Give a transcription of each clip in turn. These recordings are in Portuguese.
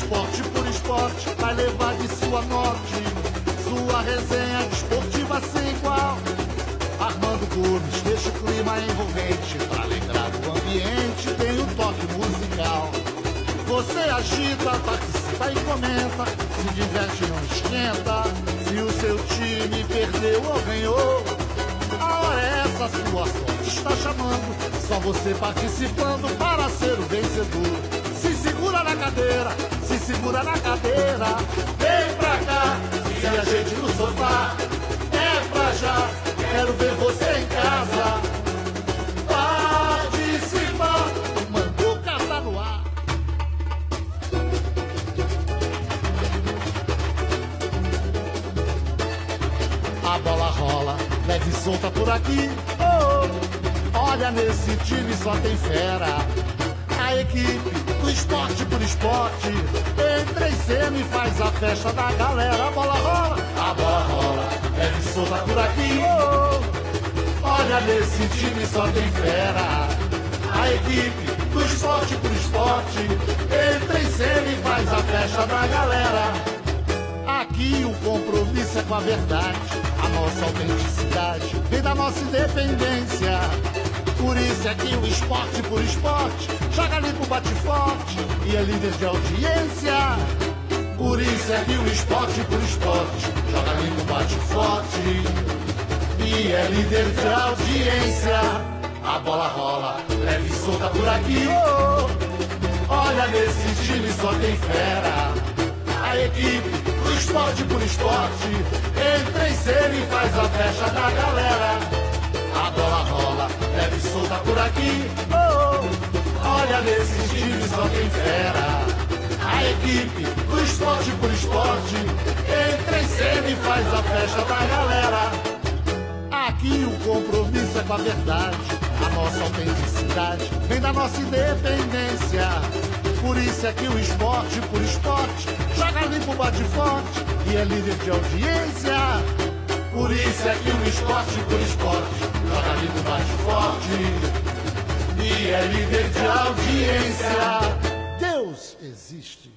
esporte por esporte vai levar de sul a norte. Sua resenha desportiva sem igual. Armando Gomes deixa o clima envolvente. Pra alegrar o ambiente tem o toque musical. Você agita, participa e comenta. Se diverte, não esquenta. Se o seu time perdeu ou ganhou, a hora é essa, sua sorte está chamando. Só você participando para ser o vencedor. Se segura na cadeira, se segura na cadeira. Vem pra cá, se ajeite no sofá. É pra já, quero ver você em casa. Participar, o Manduca tá no ar. A bola rola, leve e solta por aqui. Oh, olha, nesse time só tem fera. A equipe do esporte por esporte entra em cena e faz a festa da galera. A bola rola, leve e solta por aqui. Oh, olha, nesse time só tem fera. A equipe do esporte por esporte entra em cena e faz a festa da galera. Aqui o compromisso é com a verdade. A nossa autenticidade vem da nossa independência. Por isso é que o esporte por esporte joga limpo, bate forte e é líder de audiência. Por isso é que o esporte por esporte joga limpo, bate forte e é líder de audiência. A bola rola, leve e solta por aqui. Oh, olha, nesse time só tem fera. A equipe do esporte por esporte entra em cena e faz a festa da galera. A bola rola, leve e solta por aqui. Oh, olha, nesse time só tem fera. A equipe do esporte por esporte entra em cena e faz a festa da galera. Aqui o compromisso é com a verdade. A nossa autenticidade vem da nossa independência. Por isso é que o esporte por esporte joga limpo, bate forte e é líder de audiência. Por isso é que o esporte por esporte joga limpo, bate forte e é líder de audiência. Deus existe.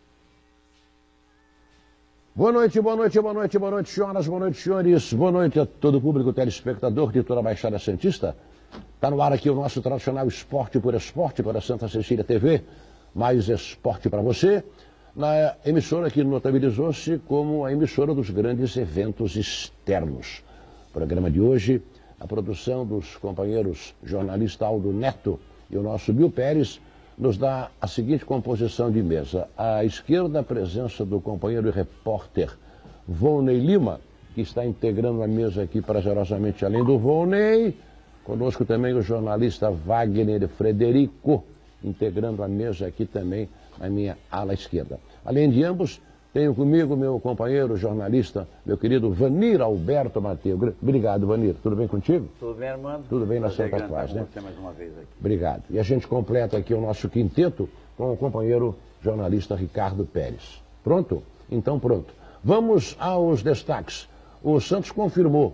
Boa noite, boa noite, boa noite, boa noite, senhoras, boa noite, senhores. Boa noite a todo o público telespectador de toda a Baixada Santista. Está no ar aqui o nosso tradicional Esporte por Esporte para Santa Cecília TV. Mais esporte para você. Na emissora que notabilizou-se como a emissora dos grandes eventos externos. O programa de hoje, a produção dos companheiros jornalista Aldo Neto e o nosso Bill Pérez, nos dá a seguinte composição de mesa. À esquerda, a presença do companheiro e repórter Volney Lima, que está integrando a mesa aqui prazerosamente, além do Volney. Conosco também o jornalista Wagner Frederico, integrando a mesa aqui também na minha ala esquerda. Além de ambos, tenho comigo meu companheiro jornalista, meu querido Vanir Alberto Mateus. Obrigado, Vanir. Tudo bem contigo? Tudo bem, Armando? Tudo bem na Santa Paz, né? Você mais uma vez aqui. Obrigado. E a gente completa aqui o nosso quinteto com o companheiro jornalista Ricardo Pérez. Pronto? Então pronto. Vamos aos destaques. O Santos confirmou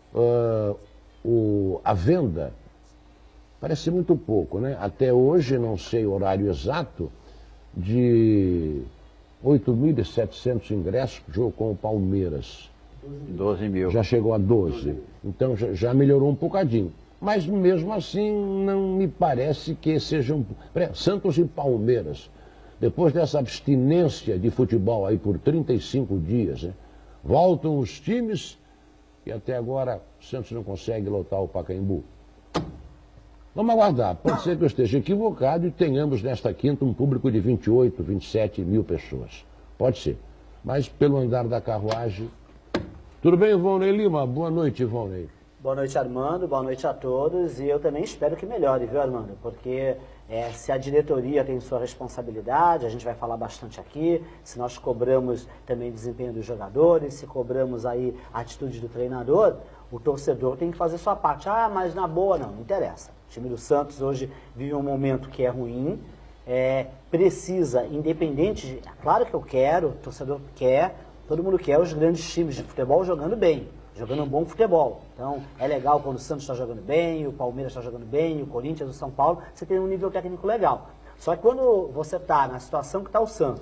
a venda. Parece muito pouco, né? Até hoje, não sei o horário exato, de 8.700 ingressos, jogo com o Palmeiras. 12 mil. Já chegou a 12. Então já melhorou um bocadinho. Mas mesmo assim, não me parece que seja um... Santos e Palmeiras, depois dessa abstinência de futebol aí por 35 dias, né? Voltam os times e até agora o Santos não consegue lotar o Pacaembu. Vamos aguardar. Pode ser que eu esteja equivocado e tenhamos nesta quinta um público de 28, 27 mil pessoas. Pode ser. Mas pelo andar da carruagem... Tudo bem, Volney Lima? Boa noite, Volney. Boa noite, Armando. Boa noite a todos. E eu também espero que melhore, viu, Armando? Porque se a diretoria tem sua responsabilidade, a gente vai falar bastante aqui, se nós cobramos também o desempenho dos jogadores, se cobramos aí a atitude do treinador, o torcedor tem que fazer sua parte. Ah, mas na boa, não interessa. O time do Santos hoje vive um momento que é ruim, precisa, independente de... Claro que eu quero, o torcedor quer, todo mundo quer os grandes times de futebol jogando bem, jogando um bom futebol. Então, é legal quando o Santos está jogando bem, o Palmeiras está jogando bem, o Corinthians, o São Paulo, você tem um nível técnico legal. Só que quando você está na situação que está o Santos,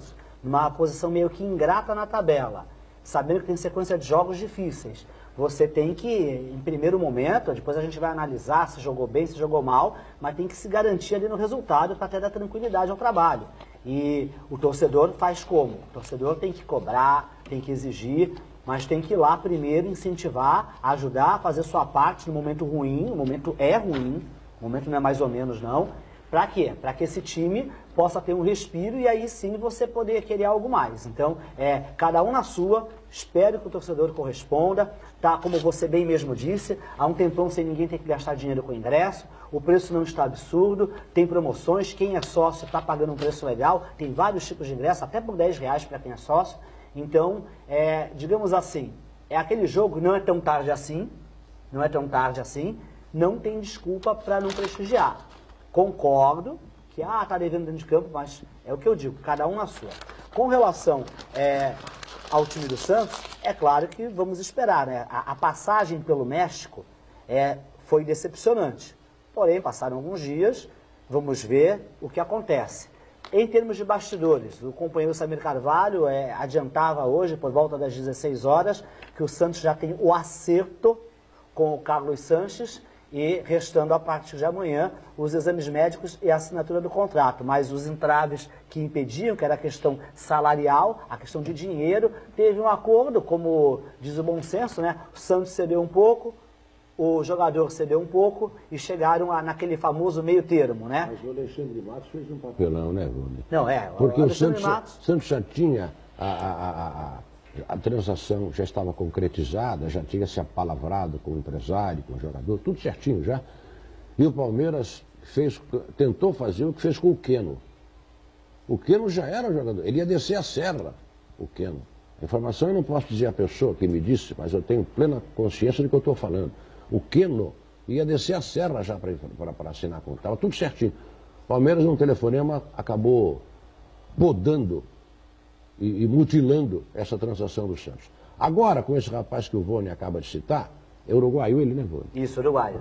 numa posição meio que ingrata na tabela, sabendo que tem sequência de jogos difíceis. Você tem que, em primeiro momento, depois a gente vai analisar se jogou bem, se jogou mal, mas tem que se garantir ali no resultado para até dar tranquilidade ao trabalho. E o torcedor faz como? O torcedor tem que cobrar, tem que exigir, mas tem que ir lá primeiro incentivar, ajudar a fazer sua parte no momento ruim. O momento é ruim, o momento não é mais ou menos não. Para quê? Para que esse time possa ter um respiro e aí sim você poder querer algo mais. Então, cada um na sua, espero que o torcedor corresponda, tá? Como você bem mesmo disse, há um tempão sem ninguém ter que gastar dinheiro com ingresso, o preço não está absurdo, tem promoções, quem é sócio está pagando um preço legal, tem vários tipos de ingresso, até por R$10 para quem é sócio. Então, digamos assim, é aquele jogo, não é tão tarde assim, não tem desculpa para não prestigiar. Concordo que, tá devendo dentro de campo, mas é o que eu digo, cada um na sua. Com relação ao time do Santos, é claro que vamos esperar, né? A passagem pelo México foi decepcionante. Porém, passaram alguns dias, vamos ver o que acontece. Em termos de bastidores, o companheiro Samir Carvalho adiantava hoje, por volta das 16 horas, que o Santos já tem o acerto com o Carlos Sanches, e restando a partir de amanhã os exames médicos e a assinatura do contrato. Mas os entraves que impediam, que era a questão salarial, a questão de dinheiro, teve um acordo, como diz o bom senso, né? O Santos cedeu um pouco, o jogador cedeu um pouco e chegaram naquele famoso meio termo, né? Mas o Alexandre Matos fez um papelão, né, Rony? Não, porque o Santos já tinha a transação já estava concretizada, já tinha se apalavrado com o empresário, com o jogador, tudo certinho já. E o Palmeiras tentou fazer o que fez com o Keno. O Keno já era jogador, ele ia descer a serra, o Keno. A informação eu não posso dizer a pessoa que me disse, mas eu tenho plena consciência do que eu estou falando. O Keno ia descer a serra já para assinar com o estava tudo certinho. O Palmeiras, num telefonema, acabou podando e mutilando essa transação do Santos. Agora, com esse rapaz que o Vone acaba de citar, é uruguaio ele, né, Vone? Isso, uruguaio.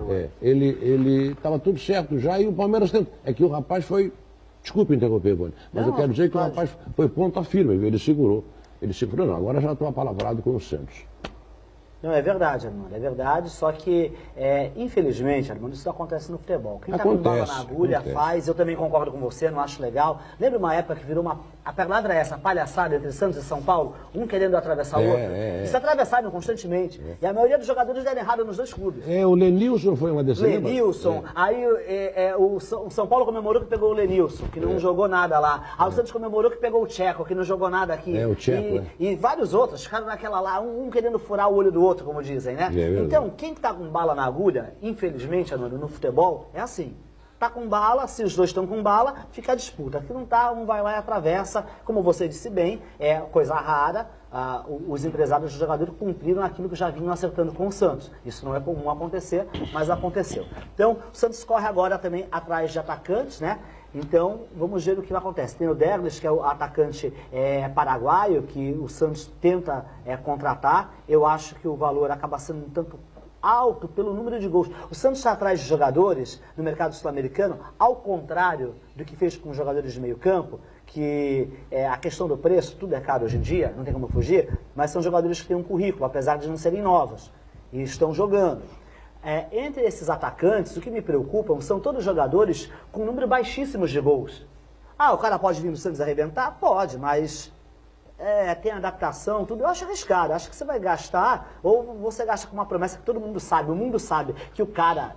Ele estava tudo certo já e o Palmeiras tentou. É que o rapaz foi... Desculpe interromper, Vone, mas eu quero dizer que o rapaz foi ponta firme, ele segurou. Ele segurou, não, agora já estou apalavrado com o Santos. Não, é verdade, Armando, é verdade, só que, infelizmente, Armando, isso acontece no futebol. Quem está com bala na agulha faz, eu também concordo com você, não acho legal. Lembra uma época que virou a palavra é essa, palhaçada entre Santos e São Paulo, um querendo atravessar o outro? Eles atravessaram constantemente, e a maioria dos jogadores deram errado nos dois clubes. O Lenilson foi uma dessas. Lenilson, aí o São Paulo comemorou que pegou o Lenilson, que não jogou nada lá. Aí o Santos comemorou que pegou o Tcheco, que não jogou nada aqui. O Tcheco, e vários outros, ficaram naquela lá, um querendo furar o olho do outro, como dizem, né? Então, quem está com bala na agulha, infelizmente, no futebol, é assim. Está com bala, se os dois estão com bala, fica a disputa. Se não está, um vai lá e atravessa. Como você disse bem, é coisa rara. Os empresários dos jogadores cumpriram aquilo que já vinham acertando com o Santos. Isso não é comum acontecer, mas aconteceu. Então, o Santos corre agora também atrás de atacantes, né? Então, vamos ver o que acontece. Tem o Derlis, que é o atacante paraguaio, que o Santos tenta contratar. Eu acho que o valor acaba sendo um tanto alto pelo número de gols. O Santos está atrás de jogadores no mercado sul-americano, ao contrário do que fez com os jogadores de meio campo, que a questão do preço, tudo é caro hoje em dia, não tem como fugir, mas são jogadores que têm um currículo, apesar de não serem novos, e estão jogando. Entre esses atacantes, o que me preocupa são todos jogadores com um número baixíssimos de gols. O cara pode vir no Santos arrebentar? Pode, mas tem adaptação, tudo. Eu acho arriscado. Acho que você vai gastar, ou você gasta com uma promessa que todo mundo sabe, o mundo sabe que o cara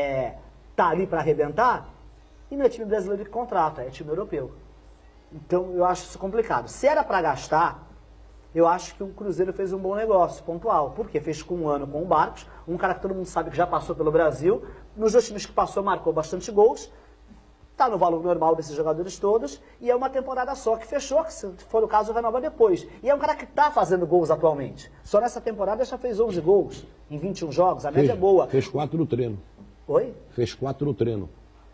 tá ali para arrebentar, e não é time brasileiro que contrata, é time europeu. Então eu acho isso complicado. Se era para gastar, eu acho que o Cruzeiro fez um bom negócio, pontual. Porque fez com um ano com o Barcos, um cara que todo mundo sabe que já passou pelo Brasil. Nos 2 times que passou, marcou bastante gols. Está no valor normal desses jogadores todos. E é uma temporada só que fechou, que se for o caso, renova depois. E é um cara que está fazendo gols atualmente. Só nessa temporada já fez 11 gols em 21 jogos. A média é boa. Fez 4 no treino. Oi? Fez 4 no treino.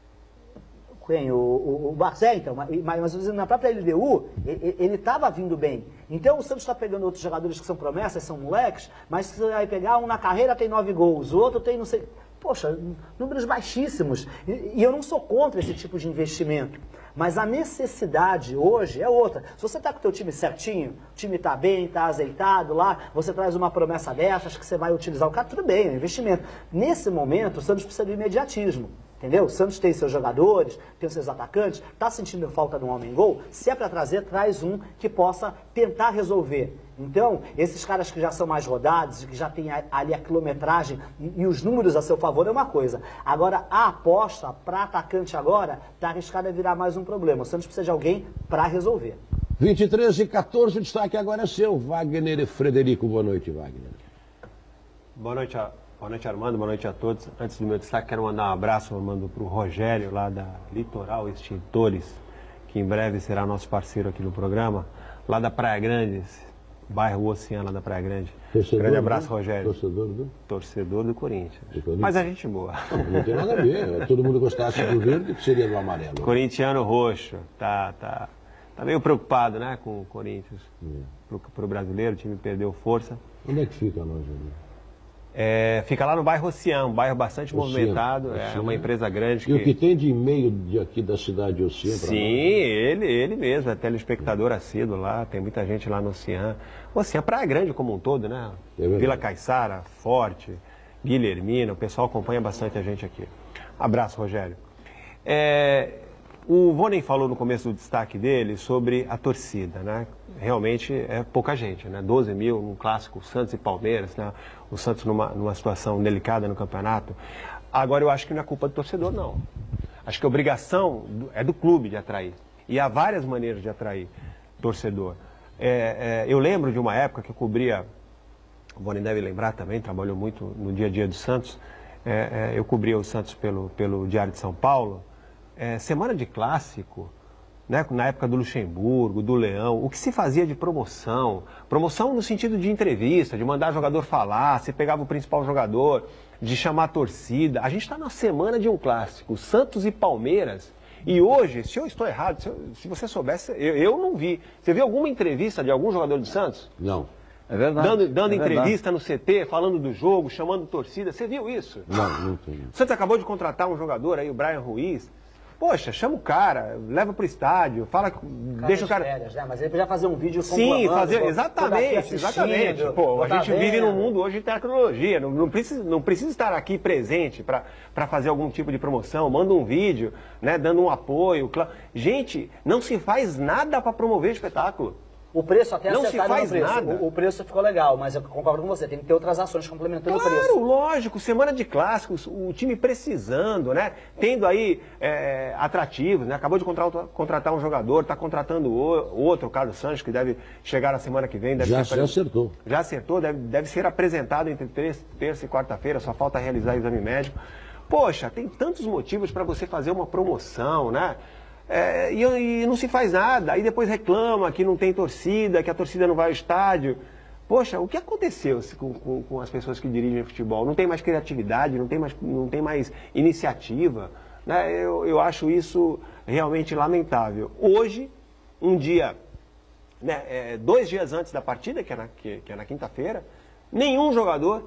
Quem? O Barcos, então, mas na própria LDU, ele estava vindo bem. Então o Santos está pegando outros jogadores que são promessas, são moleques, mas você vai pegar um na carreira tem 9 gols, o outro tem não sei... Poxa, números baixíssimos. E eu não sou contra esse tipo de investimento. Mas a necessidade hoje é outra. Se você está com o teu time certinho, o time está bem, está azeitado lá, você traz uma promessa dessa, acho que você vai utilizar o cara, tudo bem, é um investimento. Nesse momento, o Santos precisa de imediatismo. Entendeu? O Santos tem seus jogadores, tem os seus atacantes, está sentindo falta de um homem-gol, se é para trazer, traz um que possa tentar resolver. Então, esses caras que já são mais rodados, que já tem ali a quilometragem e os números a seu favor é uma coisa. Agora, a aposta para atacante agora está arriscada a virar mais um problema. O Santos precisa de alguém para resolver. 23h14, o destaque agora é seu, Wagner e Frederico. Boa noite, Wagner. Boa noite, Armando. Boa noite a todos. Antes do meu destaque, quero mandar um abraço, Armando, para o Rogério, lá da Litoral Extintores, que em breve será nosso parceiro aqui no programa, lá da Praia Grande, bairro Oceano, lá da Praia Grande. Torcedor, grande abraço, Rogério. Torcedor do Corinthians. Mas a gente boa. Não tem nada a ver. Todo mundo gostasse do verde, que seria do amarelo. Corintiano roxo. Tá meio preocupado, né, com o Corinthians. Pro brasileiro, o time perdeu força. Onde é que fica a loja ali? Fica lá no bairro Oceano, um bairro bastante movimentado, é uma empresa grande. E o que tem de e-mail aqui da cidade de Oceano? Sim, ele mesmo, é telespectador assíduo lá, tem muita gente lá no Oceano. Oceano, Praia Grande como um todo, né? Vila Caiçara, Forte, Guilhermina, o pessoal acompanha bastante a gente aqui. Abraço, Rogério. O Vonen falou no começo do destaque dele sobre a torcida, né? Realmente é pouca gente, né? 12 mil num clássico Santos e Palmeiras, né? O Santos numa situação delicada no campeonato. Agora eu acho que não é culpa do torcedor, não. Acho que a obrigação é do clube de atrair. E há várias maneiras de atrair torcedor. Eu lembro de uma época que eu cobria, o Vonen deve lembrar também, trabalhou muito no dia a dia do Santos. Eu cobria o Santos pelo Diário de São Paulo. Semana de clássico, né, na época do Luxemburgo, do Leão, o que se fazia de promoção no sentido de entrevista, de mandar jogador falar, você pegava o principal jogador, de chamar a torcida. A gente está na semana de um clássico, Santos e Palmeiras, e hoje, se eu estou errado, se você soubesse, eu não vi. Você viu alguma entrevista de algum jogador do Santos? Não. É verdade. Dando entrevista no CT, falando do jogo, chamando torcida, você viu isso? Não tem. O Santos acabou de contratar um jogador aí, o Brian Ruiz. Poxa, chama o cara, leva pro estádio, fala, deixa o cara... Férias, né? Mas ele podia fazer um vídeo com Sim, exatamente. Pô, a gente vive num mundo hoje de tecnologia, não precisa estar aqui presente para fazer algum tipo de promoção, manda um vídeo, né, dando um apoio. Gente, não se faz nada para promover espetáculo. O preço até não se faz no preço. nada. O preço ficou legal, mas eu concordo com você, tem que ter outras ações complementando o preço. Claro, lógico, semana de clássicos, o time precisando, né? Tendo aí atrativos, né? Acabou de contratar um jogador, está contratando outro, o Carlos Sanches, que deve chegar na semana que vem. Já acertou. Já acertou, deve ser apresentado entre terça e quarta-feira, só falta realizar o exame médico. Poxa, tem tantos motivos para você fazer uma promoção, né? E não se faz nada, aí depois reclama que não tem torcida, que a torcida não vai ao estádio. Poxa, o que aconteceu com as pessoas que dirigem futebol? Não tem mais criatividade, não tem mais iniciativa, né? Eu acho isso realmente lamentável. Hoje, um dia, né, 2 dias antes da partida, que é na quinta-feira, nenhum jogador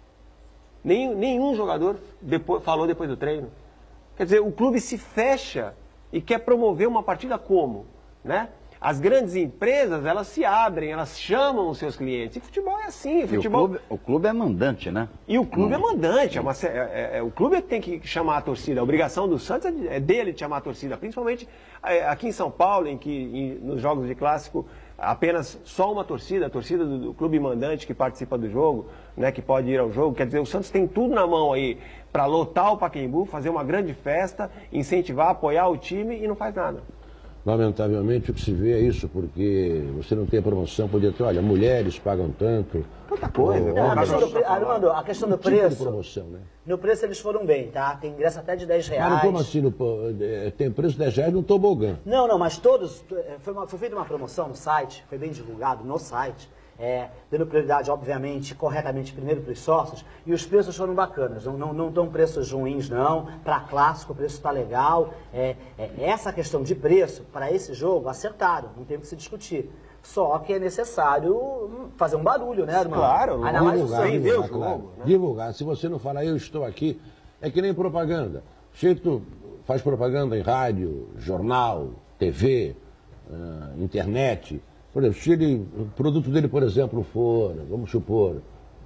falou depois do treino. Quer dizer, o clube se fecha e quer promover uma partida como, né? As grandes empresas, elas se abrem, elas chamam os seus clientes. E futebol é assim. O clube é mandante, né? E o clube é mandante. O clube tem que chamar a torcida. A obrigação do Santos é dele de chamar a torcida. Principalmente aqui em São Paulo, em que nos jogos de clássico, apenas só uma torcida, a torcida do clube mandante que participa do jogo, né, que pode ir ao jogo. Quer dizer, o Santos tem tudo na mão aí para lotar o Pacaembu, fazer uma grande festa, incentivar, apoiar o time e não faz nada. Lamentavelmente o que se vê é isso, porque você não tem promoção, podia ter, olha, mulheres pagam tanto. Tanta coisa. Armando, a questão do preço, tipo de promoção, né? No preço eles foram bem, tá? Tem ingresso até de R$10. Mas como assim, tem preço de R$10 no tobogã? Não, mas todos, foi feita uma promoção no site, foi bem divulgado no site, dando prioridade, obviamente, corretamente primeiro para os sócios, e os preços foram bacanas, não dão preços ruins não, para clássico o preço está legal, essa questão de preço, para esse jogo, acertaram, não tem o que se discutir. Só que é necessário fazer um barulho, né, irmão? Claro, ainda mais o divulgar, jogo, né? Divulgar, se você não falar eu estou aqui, é que nem propaganda. Cheio que tu faz propaganda em rádio, jornal, TV, internet. Por exemplo, se o produto dele, por exemplo, for, vamos supor...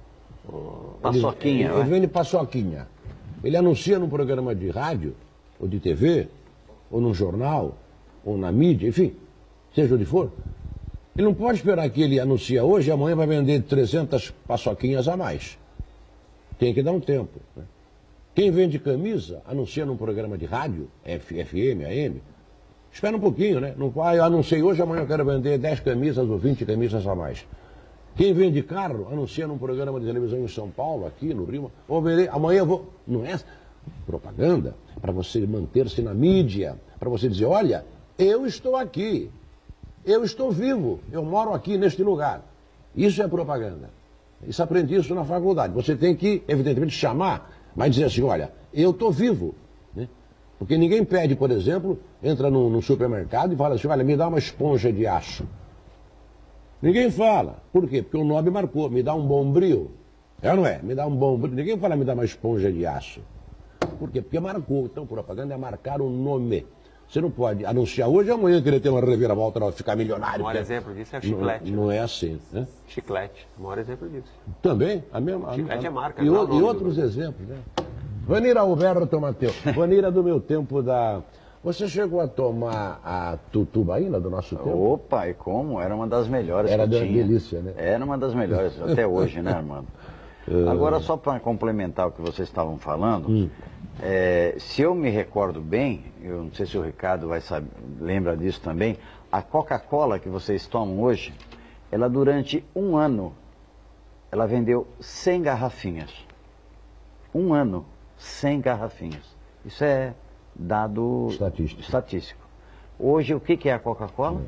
Paçoquinha, ele vende paçoquinha. Ele anuncia num programa de rádio, ou de TV, ou num jornal, ou na mídia, enfim, seja onde for. Ele não pode esperar que ele anuncie hoje e amanhã vai vender 300 paçoquinhas a mais. Tem que dar um tempo. Né? Quem vende camisa, anuncia num programa de rádio, FM, AM, espera um pouquinho, né? Não vai, eu anunciei hoje, amanhã eu quero vender 10 camisas ou 20 camisas a mais. Quem vende carro, anuncia num programa de televisão em São Paulo, aqui no Rio, vou vender, amanhã eu vou... Não é propaganda para você manter-se na mídia, para você dizer, olha, eu estou aqui, eu estou vivo, eu moro aqui neste lugar. Isso é propaganda. Isso aprendi isso na faculdade. Você tem que, evidentemente, chamar, mas dizer assim, olha, eu estou vivo. Né? Porque ninguém pede, por exemplo, entra num supermercado e fala assim, olha, me dá uma esponja de aço. Ninguém fala. Por quê? Porque o nome marcou, me dá um bombril. É ou não é? Me dá um bombril. Ninguém fala, me dá uma esponja de aço. Por quê? Porque marcou. Então, propaganda é marcar o nome. Você não pode anunciar hoje e amanhã querer ter uma reviravolta para ficar milionário. O maior exemplo disso é o chiclete. Não é assim. Né? Chiclete, o maior exemplo disso. Também, a mesma. Chiclete é marca. E outros exemplos, né? Vanira Alberto Mateu. Vanira do meu tempo da... Você chegou a tomar a tutubaína do nosso tempo? Opa, e como? Era uma das melhores Era que eu tinha. delícia, né? Era uma das melhores, até hoje, né, Armando? Agora, só para complementar o que vocês estavam falando, se eu me recordo bem, eu não sei se o Ricardo vai saber, lembra disso também, a Coca-Cola que vocês tomam hoje, ela durante um ano, ela vendeu 100 garrafinhas. Um ano, 100 garrafinhas. Isso é dado estatístico. Hoje, o que é a Coca-Cola?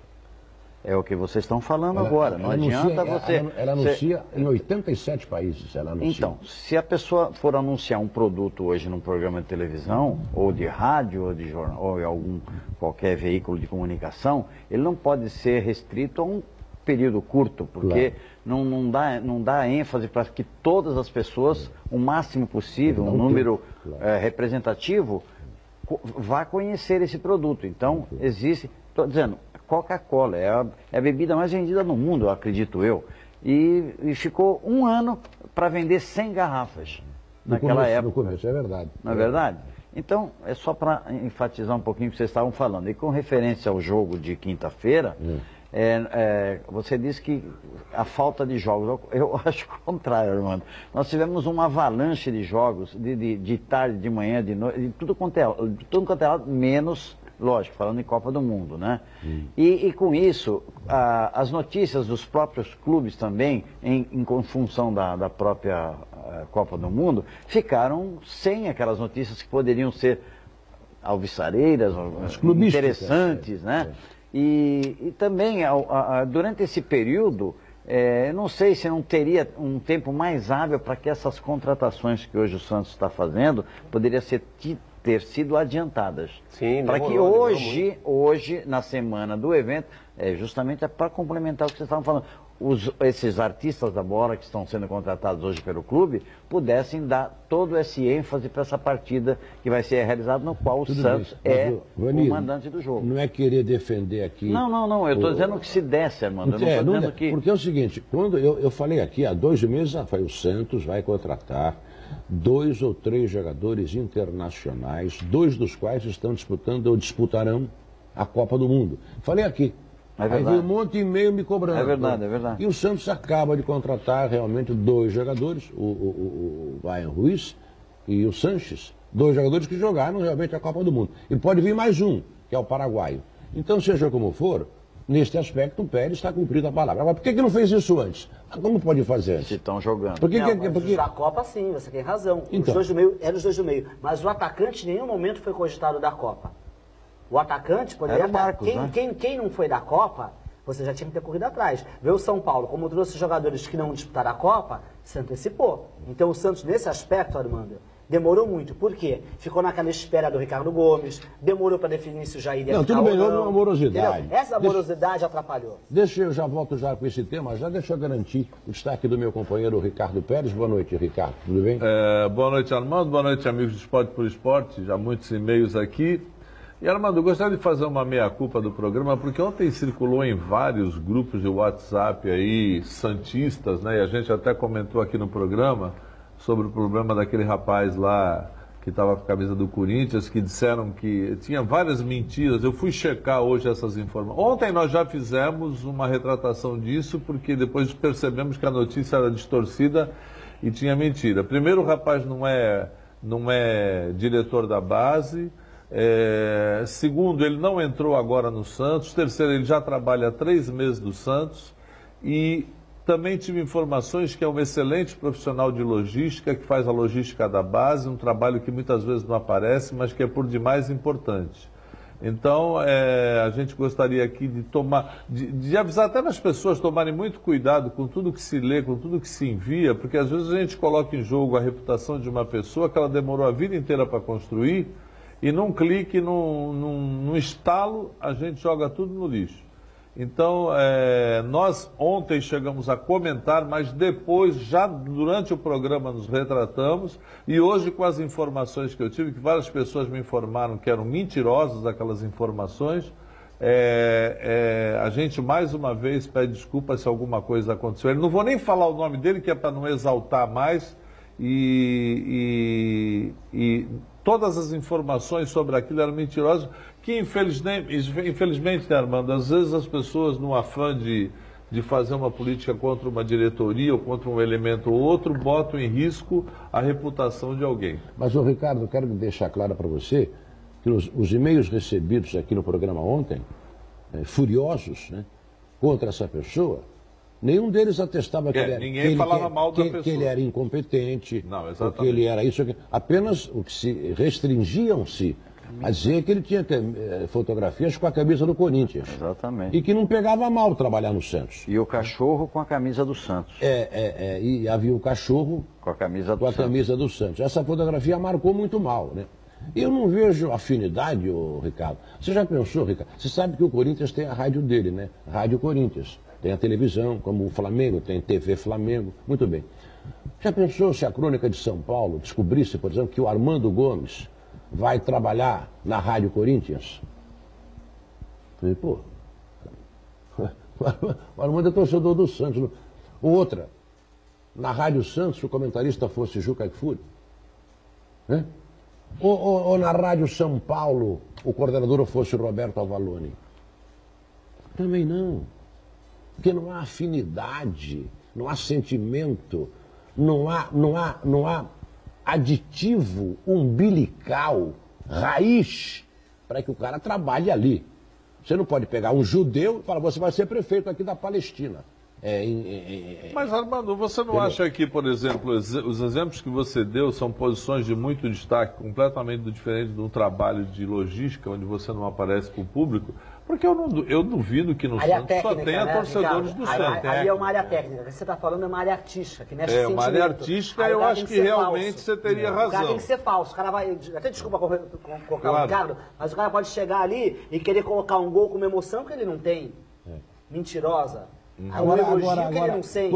É o que vocês estão falando agora. Não adianta você... Ela anuncia em 87 países. Ela anuncia. Então, se a pessoa for anunciar um produto hoje num programa de televisão, ou de rádio, ou de jornal, ou em qualquer veículo de comunicação, ele não pode ser restrito a um período curto, porque não dá ênfase para que todas as pessoas, o máximo possível, um número representativo, vá conhecer esse produto. Então, existe, estou dizendo, Coca-Cola é a bebida mais vendida no mundo, acredito eu, e ficou um ano para vender 100 garrafas naquela época. No começo, é verdade. Não é verdade? Então, é só para enfatizar um pouquinho o que vocês estavam falando. E com referência ao jogo de quinta-feira, você disse que a falta de jogos, eu acho o contrário, Armando. Nós tivemos uma avalanche de jogos, de tarde, de manhã, de noite, de tudo quanto é lado, menos, lógico, falando em Copa do Mundo, né? E com isso, as notícias dos próprios clubes também, em função da própria Copa do Mundo, ficaram sem aquelas notícias que poderiam ser alvissareiras, interessantes, né? E também, durante esse período, não sei se não teria um tempo mais hábil para que essas contratações que hoje o Santos está fazendo poderiam ter sido adiantadas. Sim, para que hoje, na semana do evento, justamente para complementar o que vocês estavam falando, esses artistas da bola que estão sendo contratados hoje pelo clube pudessem dar todo esse ênfase para essa partida que vai ser realizada, no qual o Santos o mandante do jogo. Não é querer defender aqui... Não, eu estou dizendo que se desse, Armando. Porque é o seguinte, quando eu falei aqui, há 2 meses, o Santos vai contratar 2 ou 3 jogadores internacionais, 2 dos quais estão disputando ou disputarão a Copa do Mundo. Falei aqui. É aí veio um monte de e-mail me cobrando. É verdade. E o Santos acaba de contratar realmente 2 jogadores, o Brian Ruiz e o Sanches, 2 jogadores que jogaram realmente a Copa do Mundo. E pode vir mais um, que é o paraguaio. Então, seja como for, neste aspecto o Pérez está cumprindo a palavra. Agora, por que não fez isso antes? Como pode fazer antes? Se estão jogando. Porque da Copa, sim, você tem razão. Então. Os 2 do meio eram os 2 do meio. Mas o atacante em nenhum momento foi cogitado da Copa. O atacante poderia estar... Quem não foi da Copa, você já tinha que ter corrido atrás. Vê o São Paulo, como trouxe jogadores que não disputaram a Copa, se antecipou. Então o Santos, nesse aspecto, Armando, demorou muito. Por quê? Ficou naquela espera do Ricardo Gomes, demorou para definir se o Jair ia ficar tudo bem, ou não. Uma amorosidade. Entendeu? Essa amorosidade atrapalhou. Eu já volto com esse tema, deixa eu garantir o destaque do meu companheiro Ricardo Pérez. Boa noite, Ricardo, tudo bem? Boa noite, Armando, boa noite, amigos do Esporte por Esporte, já muitos e-mails aqui. E, Armando, eu gostaria de fazer uma meia-culpa do programa, porque ontem circulou em vários grupos de WhatsApp aí, santistas, né? E a gente até comentou aqui no programa sobre o problema daquele rapaz lá que estava com a camisa do Corinthians, que disseram que tinha várias mentiras. Eu fui checar hoje essas informações. Ontem nós já fizemos uma retratação disso, porque depois percebemos que a notícia era distorcida e tinha mentira. Primeiro, o rapaz não é diretor da base. Segundo, ele não entrou agora no Santos. Terceiro, ele já trabalha há 3 meses do Santos. E também tive informações que é um excelente profissional de logística, que faz a logística da base, um trabalho que muitas vezes não aparece, mas que é por demais importante. Então, a gente gostaria aqui de avisar até as pessoas tomarem muito cuidado com tudo que se lê, com tudo que se envia, porque às vezes a gente coloca em jogo a reputação de uma pessoa que ela demorou a vida inteira para construir, e num clique, num estalo, a gente joga tudo no lixo. Então, nós ontem chegamos a comentar, mas depois, já durante o programa, nos retratamos. E hoje, com as informações que eu tive, que várias pessoas me informaram que eram mentirosas aquelas informações, a gente mais uma vez pede desculpa se alguma coisa aconteceu. Eu não vou nem falar o nome dele, que é para não exaltar mais. E todas as informações sobre aquilo eram mentirosas, que infelizmente, né, Armando, às vezes as pessoas, no afã de fazer uma política contra uma diretoria ou contra um elemento ou outro, botam em risco a reputação de alguém. Mas, ô Ricardo, eu quero deixar claro para você que os e-mails recebidos aqui no programa ontem, furiosos, né, contra essa pessoa, nenhum deles atestava que ele era incompetente, que ele era isso, apenas o que se restringiam-se a dizer que ele tinha fotografias com a camisa do Corinthians. Exatamente. E que não pegava mal trabalhar no Santos. E o cachorro com a camisa do Santos. E havia o cachorro com a camisa do Santos. Essa fotografia marcou muito mal, né? Eu não vejo afinidade, Ricardo. Você já pensou, Ricardo? Você sabe que o Corinthians tem a rádio dele, né? Rádio Corinthians. Tem a televisão, como o Flamengo, tem TV Flamengo. Muito bem. Já pensou se a Crônica de São Paulo descobrisse, por exemplo, que o Armando Gomes vai trabalhar na Rádio Corinthians? Falei, pô, o Armando é torcedor do Santos. Outra, na Rádio Santos, se o comentarista fosse Juca Kfouri, né? Ou na Rádio São Paulo, o coordenador fosse Roberto Avalone? Também não. Porque não há afinidade, não há sentimento, não há aditivo umbilical, raiz, para que o cara trabalhe ali. Você não pode pegar um judeu e falar, você vai ser prefeito aqui da Palestina. Mas, Armando, você não acha que, por exemplo, os exemplos que você deu são posições de muito destaque, completamente diferentes de um trabalho de logística, onde você não aparece com o público? Porque eu duvido que no Santos só tenha torcedores do Santos. Aí é uma área técnica. O que você está falando é uma área artística, que mexe uma área artística, eu acho que realmente você teria razão. O cara tem que ser falso. O cara vai, até desculpa colocar o Ricardo, mas o cara pode chegar ali e querer colocar um gol com uma emoção que ele não tem. Mentirosa. Agora, que ele não sente.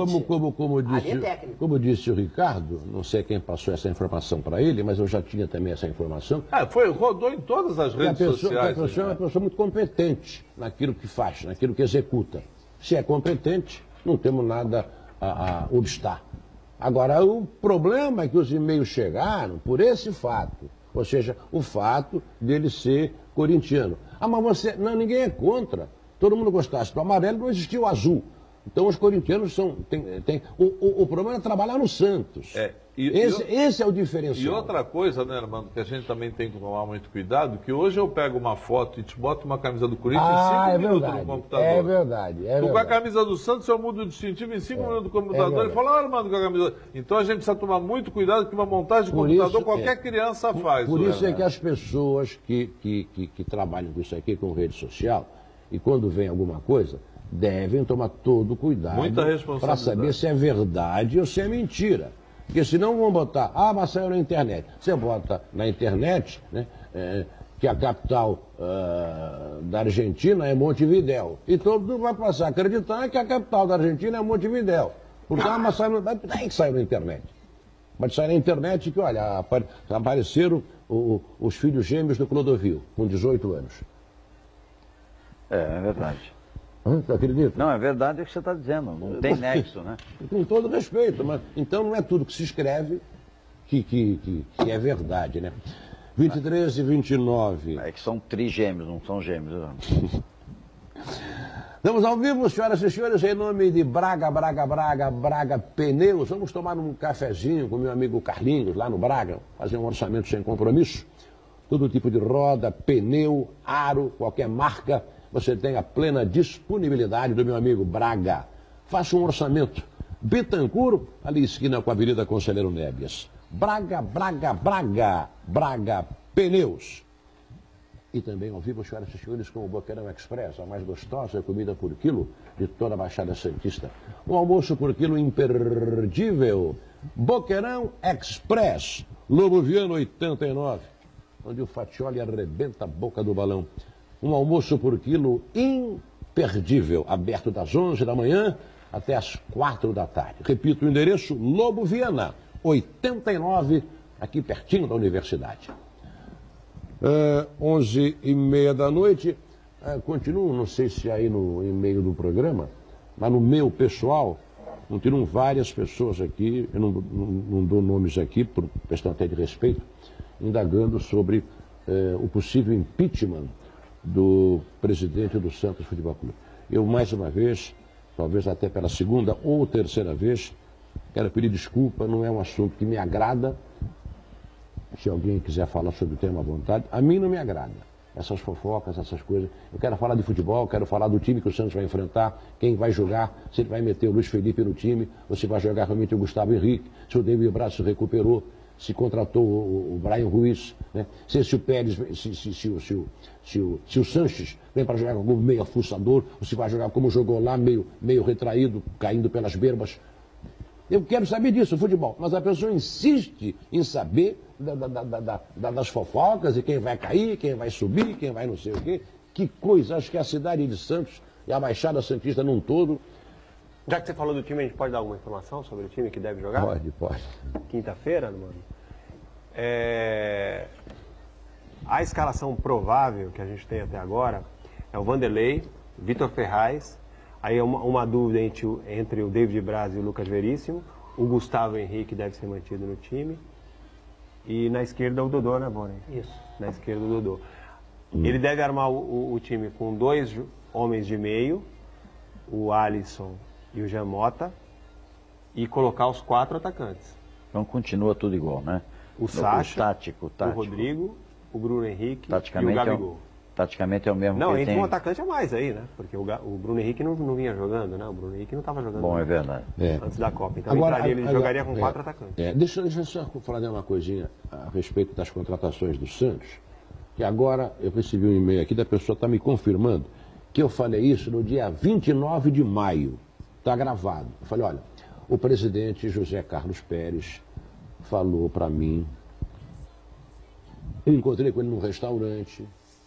Como disse o Ricardo, não sei quem passou essa informação para ele, mas eu já tinha também essa informação. Rodou em todas as redes sociais. A pessoa é uma pessoa muito competente naquilo que faz, naquilo que executa. Se é competente, não temos nada a obstar. Agora, o problema é que os e-mails chegaram por esse fato, ou seja, o fato dele ser corintiano. Mas ninguém é contra. Todo mundo gostasse do amarelo, não existia o azul. Então os corintianos o problema é trabalhar no Santos. Esse é o diferencial. E outra coisa, né, Armando, que a gente também tem que tomar muito cuidado, que hoje eu pego uma foto e te boto uma camisa do Corinthians em 5 minutos no computador. É verdade. Com a camisa do Santos eu mudo o distintivo em 5 minutos no computador e falo, Armando, com a camisa. Então a gente precisa tomar muito cuidado que uma montagem de computador qualquer criança faz. Por isso é que as pessoas que trabalham com isso aqui, com rede social, e quando vem alguma coisa, devem tomar todo o cuidado para saber se é verdade ou se é mentira. Porque senão vão botar, mas saiu na internet. Você bota na internet, né, que a capital da Argentina é Montevidéu. E todo mundo vai passar a acreditar que a capital da Argentina é Montevidéu. Porque mas saiu na internet. Mas sai na internet que, olha, apareceram os filhos gêmeos do Clodovil, com 18 anos. É verdade. Acredita? Não, é verdade o que você está dizendo, não tem nexo, né? Com todo respeito, mas então não é tudo que se escreve que é verdade, né? 23 e 29. É que são trigêmeos, não são gêmeos. Estamos ao vivo, senhoras e senhores, em nome de Braga Pneus. Vamos tomar um cafezinho com meu amigo Carlinhos, lá no Braga, fazer um orçamento sem compromisso. Todo tipo de roda, pneu, aro, qualquer marca, você tem a plena disponibilidade do meu amigo Braga. Faça um orçamento. Bittencourt, ali esquina com a Avenida Conselheiro Nébias. Braga Pneus. E também ao vivo, senhoras e senhores, com o Boqueirão Express, a mais gostosa comida por quilo de toda a Baixada Santista. Um almoço por quilo imperdível. Boqueirão Express, Lobo Viano 89, onde o Fatioli arrebenta a boca do balão. Um almoço por quilo imperdível, aberto das 11 da manhã até as 4 da tarde. Repito o endereço, Lobo Viana 89, aqui pertinho da universidade. 11h30 da noite, continuo, não sei se aí no e-mail do programa, mas no meu pessoal, continuam várias pessoas aqui, eu não dou nomes aqui, por questão até de respeito, indagando sobre o possível impeachment do presidente do Santos Futebol Clube. Eu, mais uma vez, talvez até pela segunda ou terceira vez, quero pedir desculpa, não é um assunto que me agrada. Se alguém quiser falar sobre o tema à vontade, a mim não me agrada. Essas fofocas, essas coisas. Eu quero falar de futebol, quero falar do time que o Santos vai enfrentar, quem vai jogar, se ele vai meter o Luiz Felipe no time, ou se vai jogar realmente o Gustavo Henrique, se o David Braz se recuperou, se contratou o Brian Ruiz, né? Se o Pérez, se o Sanches vem para jogar como meio afuçador, ou se vai jogar como jogou lá, meio retraído, caindo pelas berbas. Eu quero saber disso, futebol. Mas a pessoa insiste em saber das fofocas e quem vai cair, quem vai subir, quem vai não sei o quê. Que coisa, acho que a cidade de Santos e a Baixada Santista num todo. Já que você falou do time, a gente pode dar alguma informação sobre o time que deve jogar? Pode. Quinta-feira, mano. A escalação provável que a gente tem até agora é o Vanderlei, Vitor Ferraz. Aí é uma dúvida entre o David Braz e o Lucas Veríssimo. O Gustavo Henrique deve ser mantido no time. E na esquerda o Dodô, né, Boni? Isso. Na esquerda o Dodô. Ele deve armar o time com 2 homens de meio, o Alisson e o Jean Mota, e colocar os 4 atacantes. Então continua tudo igual, né? O Sacha, tático. o Rodrigo, o Bruno Henrique e o Taticamente Gabigol. Taticamente é o mesmo Não, que entra tem. um atacante a mais aí, né? Porque o Bruno Henrique não vinha jogando, né? O Bruno Henrique não estava jogando Bom, é verdade. antes da Copa. Então ele jogaria com 4 atacantes. Deixa eu só falar uma coisinha a respeito das contratações do Santos, que agora eu recebi um e-mail aqui da pessoa que está me confirmando que eu falei isso no dia 29 de maio. Está gravado. Eu falei, olha, o presidente José Carlos Pérez falou para mim, eu encontrei com ele num restaurante,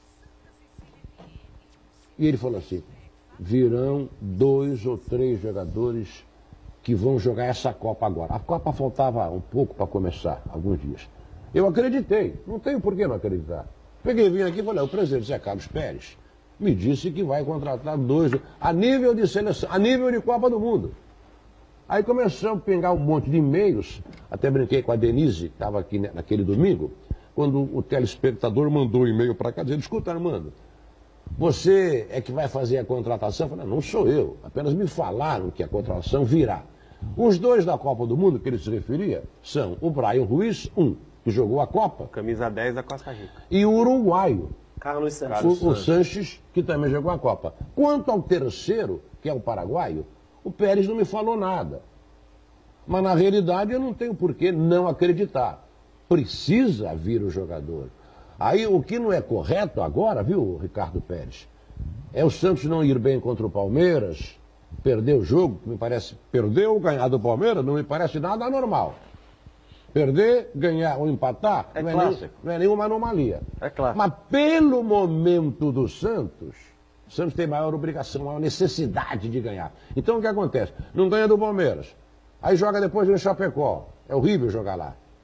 e ele falou assim, virão 2 ou 3 jogadores que vão jogar essa Copa agora. A Copa faltava um pouco para começar, alguns dias. Eu acreditei, não tenho por que não acreditar. Peguei, vim aqui e falei, o presidente José Carlos Pérez me disse que vai contratar 2 a nível de seleção, a nível de Copa do Mundo. Aí começou a pingar um monte de e-mails, até brinquei com a Denise, que estava aqui naquele domingo, quando o telespectador mandou um e-mail para cá dizendo, escuta, Armando, você é que vai fazer a contratação? Eu falei, não sou eu, apenas me falaram que a contratação virá. Os 2 da Copa do Mundo que ele se referia são o Brian Ruiz, que jogou a Copa, Camisa 10 da Costa Rica. e o uruguaio, Carlos Sanches. o Sanches, que também jogou a Copa. Quanto ao terceiro, que é o paraguaio, o Pérez não me falou nada. Mas na realidade eu não tenho por que não acreditar. Precisa vir o jogador. Aí o que não é correto agora, viu, Ricardo Pérez, é o Santos não ir bem contra o Palmeiras, perder o jogo, que me parece, perder ou ganhar do Palmeiras não me parece nada anormal. Perder, ganhar ou empatar não é nenhuma anomalia. É claro. Mas pelo momento do Santos, o Santos tem maior obrigação, maior necessidade de ganhar. Então o que acontece? Não ganha do Palmeiras. Aí joga depois no Chapecó. É horrível jogar lá.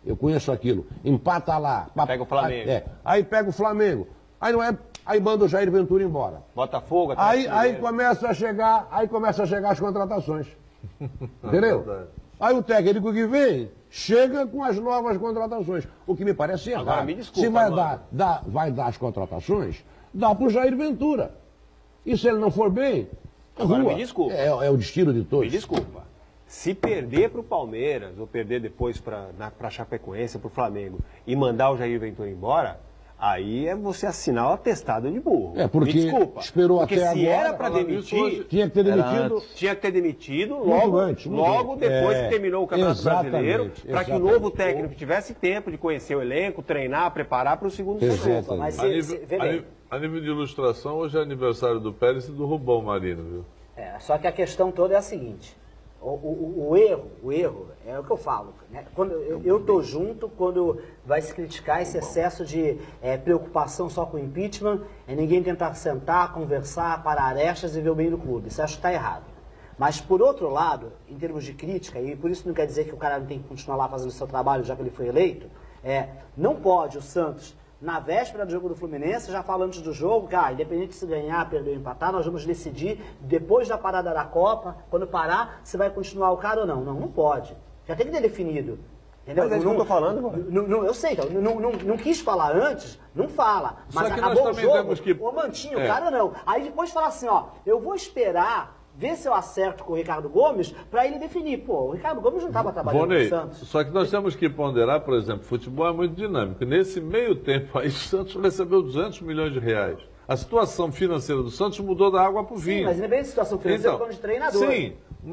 eu conheço aquilo. Empata lá. Pega o Flamengo. Aí pega o Flamengo. Aí não é. Aí manda o Jair Ventura embora. Botafogo, Aí começa a chegar as contratações. Entendeu? Aí o técnico que vem chega com as novas contratações. O que me parece errado. Agora, me desculpa, se vai dar as contratações, dá para o Jair Ventura. E se ele não for bem, Agora, rua. me desculpa. É o destino de todos. Me desculpa. Se perder para o Palmeiras, ou perder depois para Chapecoense, para o Flamengo, e mandar o Jair Ventura embora, aí é você assinar o atestado de burro. Porque me desculpa. esperou porque até se agora. era para demitir, Tinha que ter demitido. tinha que ter demitido Muito antes. depois que terminou o Campeonato Brasileiro, para que o novo exatamente. técnico tivesse tempo de conhecer o elenco, treinar, preparar para o segundo Exatamente. semestre. Mas vê A bem. nível, a nível de ilustração, hoje é aniversário do Pérez e do Rubão Marino, viu? Só que a questão toda é a seguinte, o erro é o que eu falo, né? Quando eu estou junto quando vai se criticar esse excesso de preocupação só com o impeachment, ninguém tentar sentar, conversar, parar arestas e ver o bem do clube. Isso eu acho que está errado. Mas, por outro lado, em termos de crítica, e por isso não quer dizer que o cara não tem que continuar lá fazendo o seu trabalho, já que ele foi eleito, não pode o Santos, na véspera do jogo do Fluminense, já falando antes do jogo, cara, independente de se ganhar, perder ou empatar, nós vamos decidir depois da parada da Copa, quando parar, se vai continuar o cara ou não. Não pode. Já tem que ter definido. Entendeu? Mas é isso que eu tô falando, pô. Eu sei, então, não quis falar antes, não fala. Mas Só que nós acabou o também jogo, temos que- o mantinho, o cara não. Aí depois fala assim, ó, eu vou esperar, ver se eu acerto com o Ricardo Gomes, pra ele definir. Pô, o Ricardo Gomes não estava trabalhando Vonei, com o Santos. só que nós temos que ponderar, por exemplo, futebol é muito dinâmico. Nesse meio tempo aí, o Santos recebeu 200 milhões de reais. A situação financeira do Santos mudou da água para o vinho. Sim, mas independente da situação financeira, falando de treinador. Sim,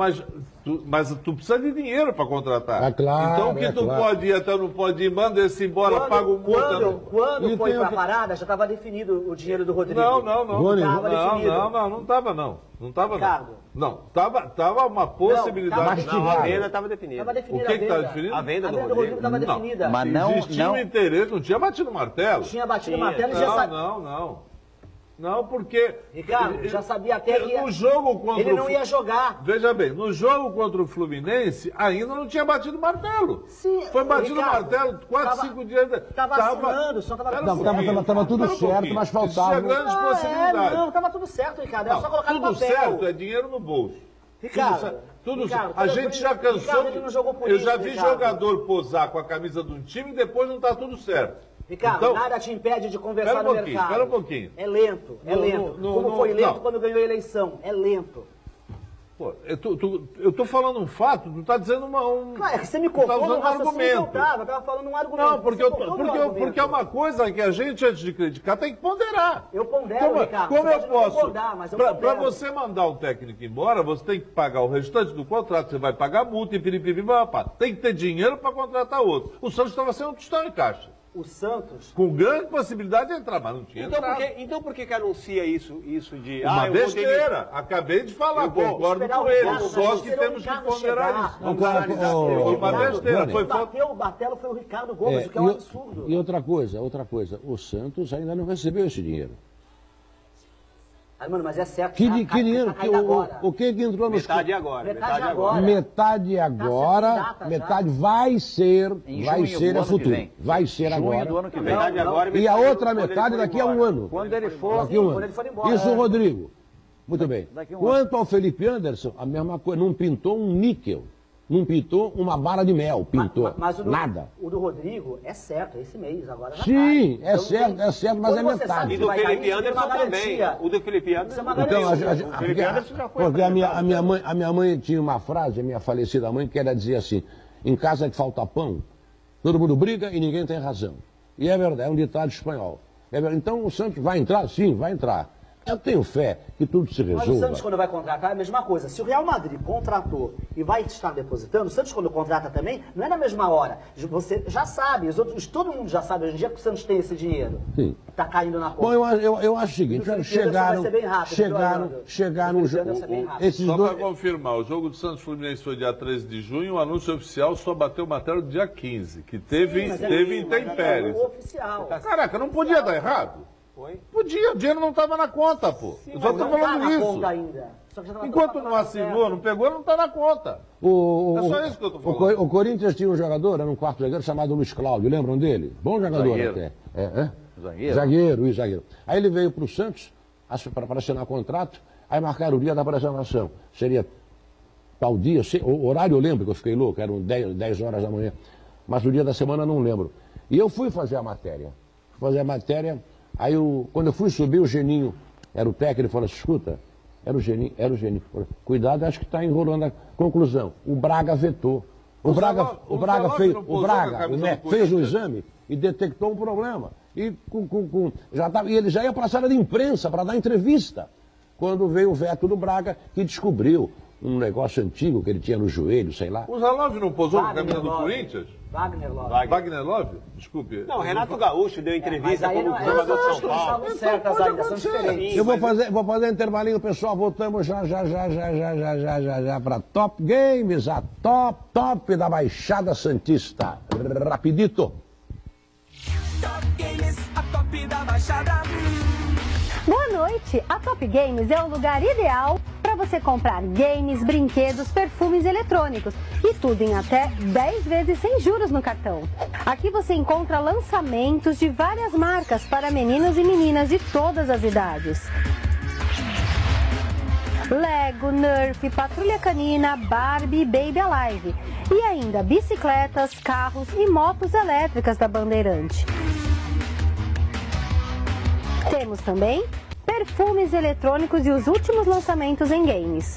mas tu precisa de dinheiro para contratar. É claro, Então, que é tu claro. pode ir até não pode ir, manda esse embora, paga o multa. Quando E foi tem pra o- parada, já estava definido o dinheiro do Rodrigo. Não. Rony, Tava definido. Não estava não. Não estava Ricardo. não. Tava uma possibilidade. tava- Não, a venda estava definida. Estava definida O que a que venda. tá definido? A venda do do Rodrigo Rodrigo. estava Não. definida. Mas não- Existia um interesse, não tinha batido o martelo. Tinha batido o Tinha. martelo e já sabia. Não, porque... Ricardo, já sabia até que no jogo contra ele o não ia jogar. Veja bem, no jogo contra o Fluminense, ainda não tinha batido o martelo. Sim, Foi batido o Ricardo, martelo 4, 5 dias. Tava assinando, só tava Pera um tudo pouquinho, certo. Tava tudo pera um certo, pouquinho. mas faltava- Existia grandes Ah, possibilidades. não, tava tudo certo, Ricardo. Era só colocar no tudo papel. certo, é dinheiro no bolso. Ricardo, Tudo Ricardo, certo. A gente já cansou. Ricardo, ele não jogou por eu isso, já vi Ricardo. jogador posar com a camisa de um time e depois não tá tudo certo. Ricardo, Então, nada te impede de conversar Espera no um pouquinho, mercado. espera um pouquinho. É lento, é lento. Como não, foi lento não. quando ganhou a eleição. É lento. Pô, eu tô falando um fato, tu tá dizendo Claro, é que você me tu cortou tá usando no raciocínio que eu argumento. tava falando um argumento. Não, porque, Você cortou meu argumento. porque é uma coisa que a gente, antes de criticar, tem que ponderar. Eu pondero, Ricardo. Como Você eu pode não posso? concordar, mas eu Para pondero. você mandar um técnico embora, você tem que pagar o restante do contrato, você vai pagar multa e piripipi, papá. Tem que ter dinheiro para contratar outro. O Santos estava sendo um tostão em caixa. O Santos... Com grande possibilidade de entrar, mas não tinha entrado. Então por que anuncia isso de... Uma eu vou besteira. Acabei de falar, Eu vou concordo esperar com o ele. Ricardo, Só mas que esperou temos o que Ricardo ponderar chegar. isso. Não, claro, Foi uma besteira. Rony. Foi Bateu o Batelo foi o Ricardo Gomes, o que é um absurdo. E outra coisa, o Santos ainda não recebeu esse dinheiro. Aí, mano, mas é certo. Que tá dinheiro? caindo agora. O que entrou nos... Metade agora. Metade agora. Metade agora, Tá certo, data metade vai ser, Em vai junho ser do é ano que futuro. vem. Vai ser Junho agora. do ano que vem. Metade agora E a metade outra quando ele metade for daqui a um embora. ano. Quando ele for... Daqui a um quando ano. ele for embora, Isso, é. Rodrigo. Muito bem. Daqui a um Quanto ao Felipe Anderson, a mesma coisa. Não pintou um níquel. Não pintou uma bala de mel. Pintou. Mas o do, nada. O do Rodrigo é certo, é esse mês, agora já Sim, tá. é Então, certo, tem- é certo, mas quando é você metade. sabe E que do vai cair, Felipe você tem uma Anderson também. garantia. O do Felipe Anderson Isso é uma também. Então, garantia. O Felipe Anderson já foi porque apresentado. a minha mãe tinha uma frase, a minha falecida mãe, que era dizer assim, em casa que falta pão, todo mundo briga e ninguém tem razão. E é verdade, é um ditado espanhol. É verdade. Então o Santos vai entrar? Sim, vai entrar. Eu tenho fé que tudo se Mas o resolva. Santos, quando vai contratar, é a mesma coisa. Se o Real Madrid contratou e vai estar depositando, o Santos, quando contrata também, não é na mesma hora. Você já sabe, todo mundo já sabe hoje em dia que o Santos tem esse dinheiro. Sim. Está caindo na conta. Bom, eu acho o seguinte, O Felipe Anderson vai ser bem rápido, chegaram O Felipe Anderson vai ser bem rápido. esses Só para dois... confirmar, o jogo do Santos Fluminense foi dia 13 de junho, o anúncio oficial só bateu o martelo dia 15, que teve Mas é intempéries. o oficial. Caraca, não podia dar errado. Foi? Podia, o dinheiro não estava na conta, pô. Eu só tô Não tá falando na isso. conta ainda. Só que já tava Enquanto toda não a assinou, não pegou, não está na conta. É só isso que eu tô falando. O Corinthians tinha um jogador, era um quarto zagueiro chamado Luiz Cláudio, lembram dele? Bom jogador Zagueiro. até. Zagueiro? Zagueiro. Aí ele veio para o Santos para assinar contrato, aí marcaram o dia da apresentação. Seria tal dia, o horário eu lembro que eu fiquei louco, eram 10 horas da manhã. Mas no dia da semana eu não lembro. E eu fui fazer a matéria. Aí quando eu fui subir, o Geninho era o técnico, ele falou assim, escuta, era o Geninho. Cuidado, acho que está enrolando a conclusão. O Braga vetou. O Braga fez um exame e detectou um problema. E ele já ia para a sala de imprensa para dar entrevista. Quando veio o veto do Braga, que descobriu um negócio antigo que ele tinha no joelho, sei lá. O Zalove não posou com a camisa do Corinthians? Wagner Love. Wagner Love? Desculpe. Não, Renato Gaúcho deu entrevista Mas aí como não, jogador de eu São acho que eles Paulo. estavam certas ainda, são diferentes. Eu vou fazer intervalinho, pessoal. Voltamos já para Top Games, a top da Baixada Santista. Rapidito. Top Games, a top da Baixada. Boa noite! A Top Games é o lugar ideal para você comprar games, brinquedos, perfumes eletrônicos e tudo em até 10 vezes sem juros no cartão. Aqui você encontra lançamentos de várias marcas para meninos e meninas de todas as idades. Lego, Nerf, Patrulha Canina, Barbie e Baby Alive. E ainda bicicletas, carros e motos elétricas da Bandeirante. Temos também perfumes eletrônicos e os últimos lançamentos em games.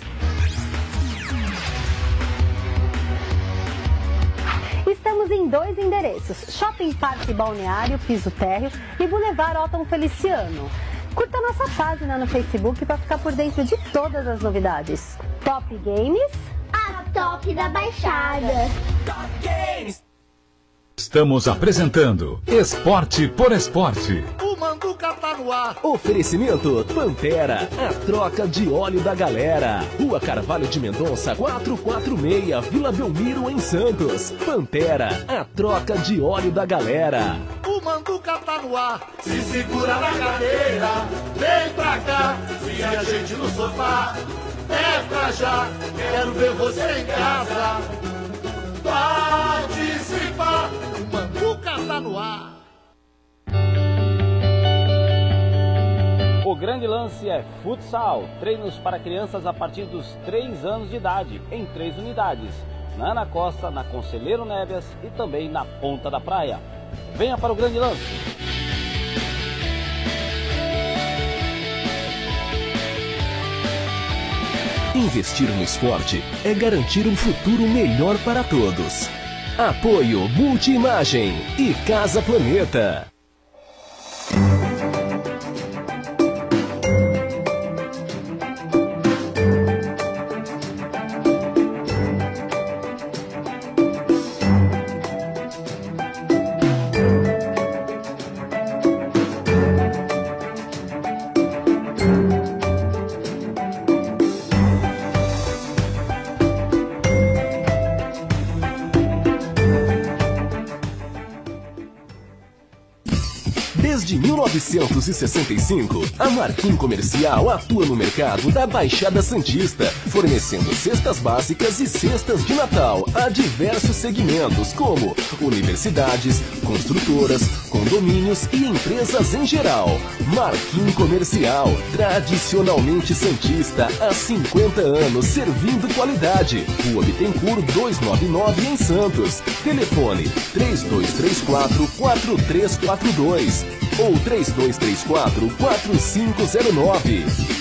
Estamos em 2 endereços, Shopping Parque Balneário, Piso Térreo e Boulevard Otton Feliciano. Curta nossa página no Facebook para ficar por dentro de todas as novidades. Top Games, a top da Baixada. Top Games. Estamos apresentando Esporte por Esporte. O Manduca tá no ar. Oferecimento Pantera, a troca de óleo da galera. Rua Carvalho de Mendonça, 446, Vila Belmiro, em Santos. Pantera, a troca de óleo da galera. O Manduca tá no ar. Se segura na cadeira, vem pra cá. Se a gente no sofá, é pra já. Quero ver você em casa. Participar. O Manduca tá no ar. O grande lance é futsal, treinos para crianças a partir dos 3 anos de idade, em 3 unidades, na Ana Costa, na Conselheiro Nébias e também na Ponta da Praia. Venha para o grande lance. Investir no esporte é garantir um futuro melhor para todos. Apoio Multiimagem e Casa Planeta. Desde 1965, a Marquim Comercial atua no mercado da Baixada Santista, fornecendo cestas básicas e cestas de Natal a diversos segmentos, como universidades, construtoras, condomínios e empresas em geral. Marquim Comercial, tradicionalmente santista, há 50 anos, servindo qualidade. Rua Bittencourt 299, em Santos. Telefone 3234-4342 ou 3234-4509.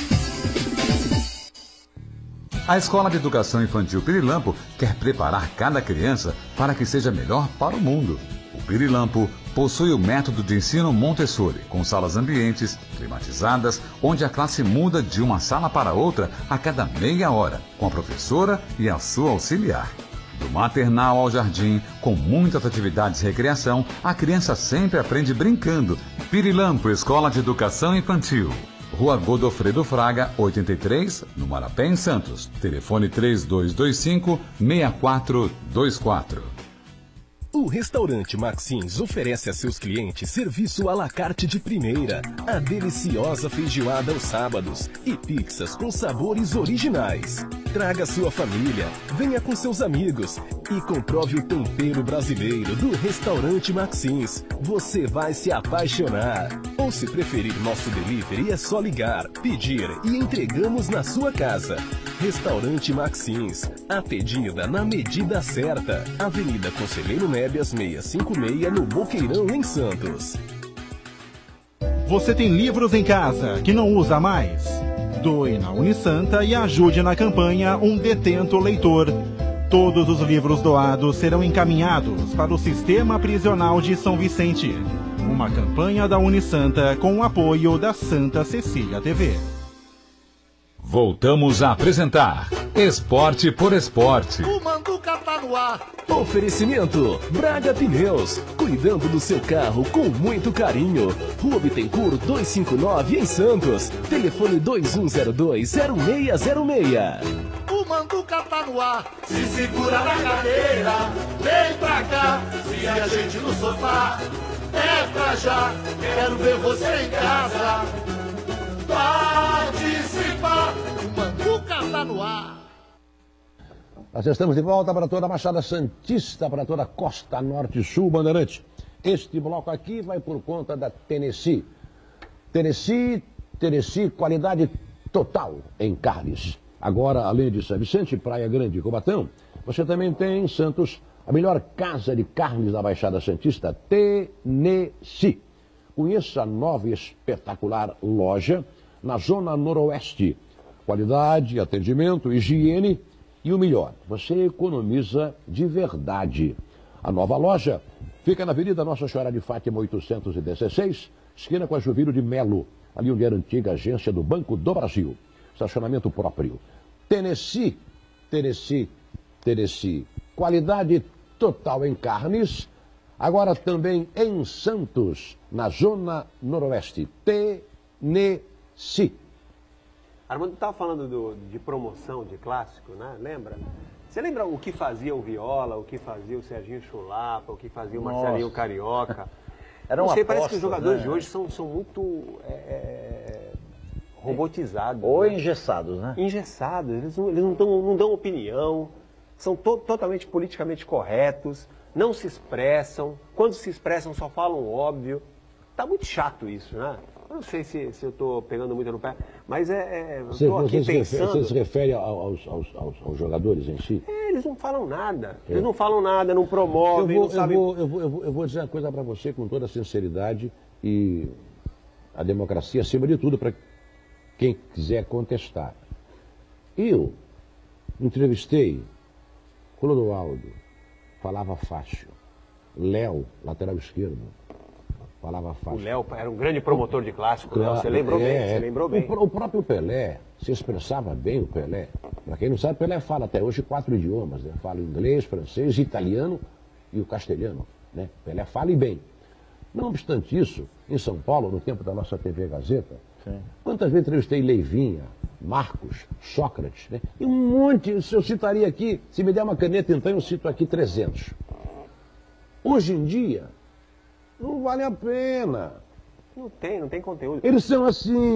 A Escola de Educação Infantil Pirilampo quer preparar cada criança para que seja melhor para o mundo. O Pirilampo possui o método de ensino Montessori, com salas ambientes, climatizadas, onde a classe muda de uma sala para outra a cada meia hora, com a professora e a sua auxiliar. Do maternal ao jardim, com muitas atividades de recreação, a criança sempre aprende brincando. Pirilampo, Escola de Educação Infantil. Rua Godofredo Fraga, 83, no Marapé, em Santos. Telefone 3225-6424. O restaurante Maxins oferece a seus clientes serviço à la carte de primeira, a deliciosa feijoada aos sábados e pizzas com sabores originais. Traga sua família, venha com seus amigos e comprove o tempero brasileiro do restaurante Maxins. Você vai se apaixonar. Ou se preferir nosso delivery, é só ligar, pedir e entregamos na sua casa. Restaurante Maxins, a pedida na medida certa. Avenida Conselheiro Nébias 656, no Boqueirão, em Santos. Você tem livros em casa que não usa mais? Doe na Unisanta e ajude na campanha Um Detento Leitor. Todos os livros doados serão encaminhados para o Sistema Prisional de São Vicente. Uma campanha da Unisanta com o apoio da Santa Cecília TV. Voltamos a apresentar Esporte por Esporte. O Manduca tá no ar. Oferecimento Braga Pneus, cuidando do seu carro com muito carinho. Rua Bittencourt 259 em Santos. Telefone 2102-0606. O Manduca tá no ar. Se segura na cadeira, vem pra cá. Se a gente no sofá, é pra já. Quero ver você em casa participar. O Manduca tá no ar. Nós estamos de volta para toda a Baixada Santista, para toda a Costa Norte e Sul, Bandeirante. Este bloco aqui vai por conta da Tennessee. Tennessee, qualidade total em carnes. Agora, além de São Vicente, Praia Grande e Cubatão, você também tem em Santos a melhor casa de carnes da Baixada Santista, Tennessee. Conheça a nova e espetacular loja na Zona Noroeste. Qualidade, atendimento, higiene e o melhor, você economiza de verdade. A nova loja fica na Avenida Nossa Senhora de Fátima 816, esquina com a Juviro de Melo, ali onde era a antiga agência do Banco do Brasil. Estacionamento próprio. Tennessee. Qualidade total em carnes. Agora também em Santos, na Zona Noroeste. Tennessee. Armando estava falando de promoção de clássico, né? Lembra? Você lembra o que fazia o Viola, o que fazia o Serginho Chulapa, o que fazia o Marcelinho Carioca? Não sei, parece que os jogadores de hoje são muito robotizados. Ou engessados, né? Engessados, eles não dão opinião, são totalmente politicamente corretos, não se expressam, quando se expressam só falam óbvio. Tá muito chato isso, né? Eu não sei se eu estou pegando muito no pé, mas estou aqui pensando... Você se refere aos jogadores em si? Eles não falam nada. Eles não falam nada, não promovem, não sabem... Eu vou dizer uma coisa para você com toda a sinceridade e a democracia acima de tudo para quem quiser contestar. Eu entrevistei Clodoaldo, falava fácil. Léo, lateral esquerdo. Falava fácil. O Léo era um grande promotor de clássico, claro, você lembrou bem. O próprio Pelé se expressava bem, o Pelé. Para quem não sabe, Pelé fala até hoje 4 idiomas, né? Fala inglês, francês, italiano e o castelhano, né? Pelé fala e bem. Não obstante isso, em São Paulo, no tempo da nossa TV Gazeta, quantas vezes entrevistei Leivinha, Marcos, Sócrates, né? E um monte, se eu citaria aqui, se me der uma caneta então eu cito aqui 300. Hoje em dia, não vale a pena. Não tem conteúdo. Eles são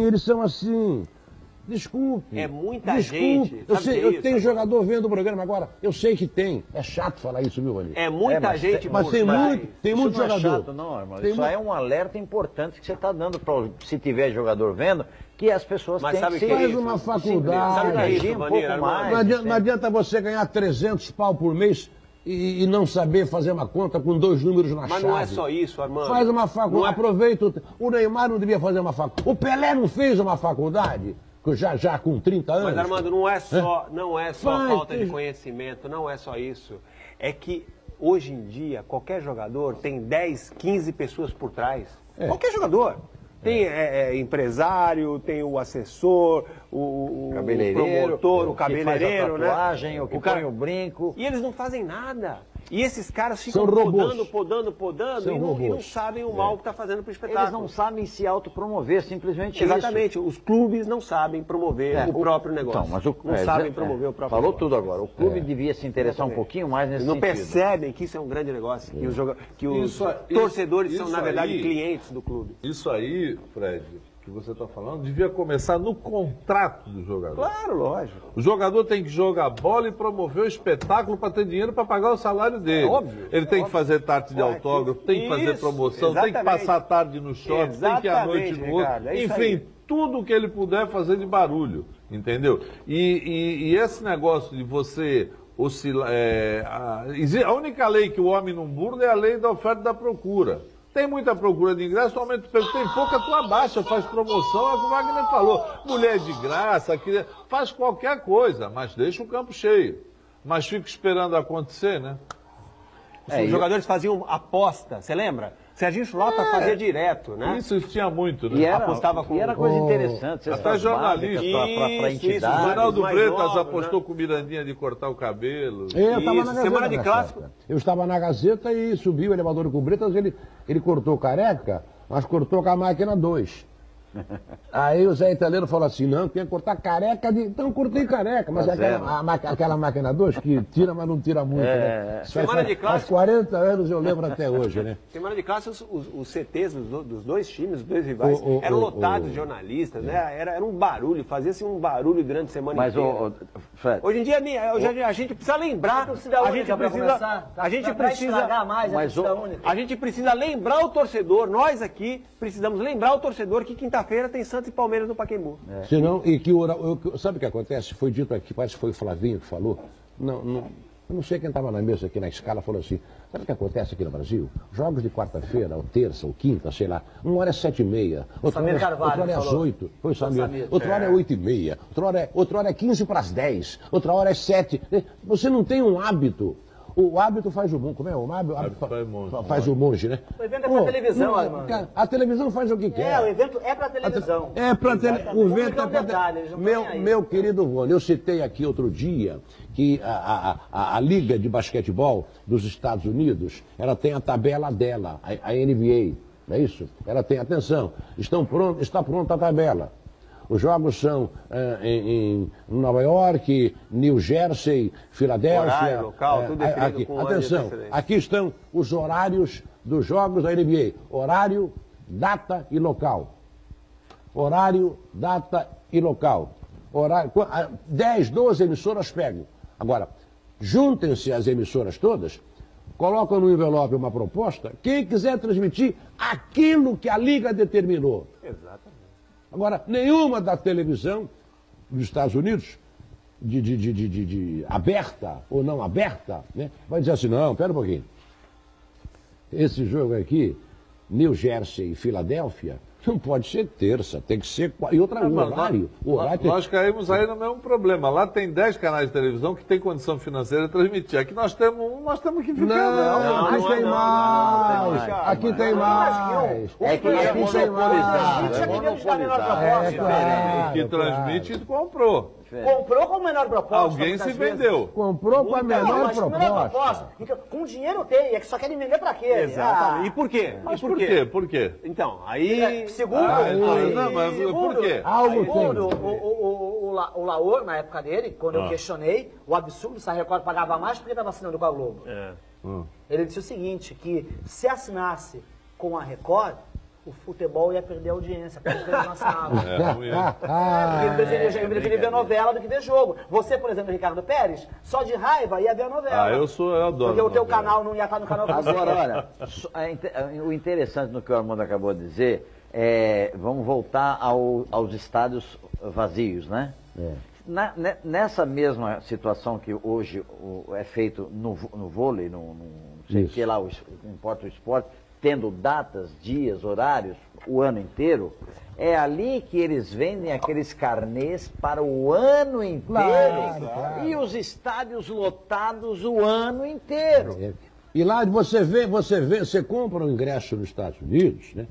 assim. Desculpe. É muita gente. Eu tenho jogador vendo o programa agora. Eu sei que tem. É chato falar isso, viu, Vani? É muita gente. Mas tem muito jogador. Não é chato, não, irmão. Isso é um alerta importante que você está dando para, se tiver jogador vendo, que as pessoas têm que ser... Faz uma faculdade. Sabe o que é isso, um pouco mais. Não adianta você ganhar 300 pau por mês e não saber fazer uma conta com 2 números na chave. Mas não é só isso, Armando. Faz uma faculdade. Aproveita. O Neymar não devia fazer uma faculdade. O Pelé não fez uma faculdade, já com 30 anos. Mas, Armando, não é só falta de conhecimento, não é só isso. É que, hoje em dia, qualquer jogador tem 10, 15 pessoas por trás. Qualquer jogador. Tem empresário, tem o assessor, o promotor, o cabeleireiro, que faz a tatuagem, né? O que põe o brinco. E eles não fazem nada. E esses caras São ficam robôs. podando São e não robôs. sabem o mal que está fazendo para o espetáculo. Eles não sabem se autopromover, simplesmente Exatamente, os clubes não sabem promover o próprio negócio. Então, mas não sabem promover o próprio Falou negócio. tudo agora. O clube devia se interessar um pouquinho mais nesse Eles não sentido. percebem que isso é um grande negócio, que os torcedores são, na verdade, clientes do clube. Isso aí, Fred, que você está falando, devia começar no contrato do jogador. Claro, lógico. O jogador tem que jogar bola e promover o espetáculo para ter dinheiro para pagar o salário dele. óbvio. Ele tem que fazer tarde de autógrafo, tem que fazer promoção, tem que passar a tarde no shopping, tem que ir à noite no outro. Ricardo, é isso Enfim, aí. tudo que ele puder fazer de barulho, entendeu? E esse negócio de você oscilar... a única lei que o homem não burla é a lei da oferta e da procura. Tem muita procura de ingresso, aumenta o preço. Tem pouca, tu abaixa, faz promoção, é o que o Wagner falou. Mulher de graça, faz qualquer coisa, mas deixa o campo cheio. Mas fica esperando acontecer, né? Os jogadores faziam aposta, você lembra? Serginho Chulapa fazia direto, né? Isso tinha muito, né? E era, Apostava com... e era coisa interessante. Até jornalista. Para entidades. O Ronaldo mais Bretas novos, apostou com o Mirandinha de cortar o cabelo. Eu estava na Gazeta, semana de nessa clássico. época. Eu estava na Gazeta e subiu o elevador com o Bretas, ele cortou careca, mas cortou com a máquina 2. Aí o Zé Italiano falou assim, não, tem que cortar careca de... Então cortei careca, mas aquela máquina 2 que tira, mas não tira muito, né? Semana de Faz clássico. 40 anos eu lembro até hoje, né? Semana de clássico, os CTs dos dois times, dos dois rivais, eram lotados de jornalistas, né? Era um barulho, fazia-se um barulho durante a semana Mas, inteira. Fred, Hoje em dia, a gente precisa lembrar, a gente precisa lembrar o torcedor, nós aqui precisamos lembrar o torcedor que quinta-feira tem Santos e Palmeiras no Pacaembu. Senão, sabe o que acontece? Foi dito aqui, parece que foi o Flavinho que falou. Eu não sei quem estava na mesa aqui na escala, falou assim, sabe o que acontece aqui no Brasil? Jogos de quarta-feira, ou terça, ou quinta, sei lá, uma hora é 7h30, outra hora é às 8, foi Samir, outra hora é 8h30, outra hora é 15 para as 10, outra hora é 7. Você não tem um hábito. O hábito faz o monge, como é? O hábito faz o monge, né? O evento é pra televisão, Armando. A televisão faz o que quer. O evento é pra televisão. É pra televisão. O evento é pra televisão. Meu querido Rony, eu citei aqui outro dia que a Liga de Basquetebol dos Estados Unidos, ela tem a tabela dela, a NBA, não é isso? Ela tem, atenção, está pronta a tabela. Os jogos são em Nova York, New Jersey, Filadélfia. Horário, local, tudo definido com atenção, aqui estão os horários dos jogos da NBA. Horário, data e local. Horário, data e local. 10, 12 emissoras pegam. Agora, juntem-se as emissoras todas, colocam no envelope uma proposta, quem quiser transmitir aquilo que a Liga determinou. Exatamente. Agora, nenhuma da televisão dos Estados Unidos, aberta ou não aberta, né, vai dizer assim, não, pera um pouquinho. Esse jogo aqui, New Jersey e Filadélfia, não pode ser terça, tem que ser... E outra, o horário. Nós caímos aí no mesmo problema. Lá tem 10 canais de televisão que tem condição financeira de transmitir. Aqui nós temos que ficar... Não, tem mais. Aqui tem mais. É que é monopolizado. Que transmite e comprou. Comprou com a menor proposta. Alguém se vendeu. Comprou com a menor proposta. Então, com dinheiro tem, é que só querem vender pra quê? Exatamente. E por quê? Mas por quê? Por quê? Então, aí... Segundo, por quê? O Laor, na época dele, quando eu questionei o absurdo, se a Record pagava mais, porque estava assinando com a Globo. Ele disse o seguinte, que se assinasse com a Record, o futebol ia perder a audiência, porque eles não assinavam. Porque ele preferia ver novela do que ver jogo. Você, por exemplo, Ricardo Pérez, só de raiva ia ver a novela. Eu adoro. Porque o teu canal não ia estar no canal que você. Agora, olha, o interessante no que o Armando acabou de dizer, vamos voltar aos estádios vazios, né? Nessa mesma situação que hoje é feito no vôlei, não sei o que lá, não importa o esporte, tendo datas, dias, horários, o ano inteiro, é ali que eles vendem aqueles carnês para o ano inteiro. Claro. E os estádios lotados o ano inteiro. E lá você compra um ingresso nos Estados Unidos, né?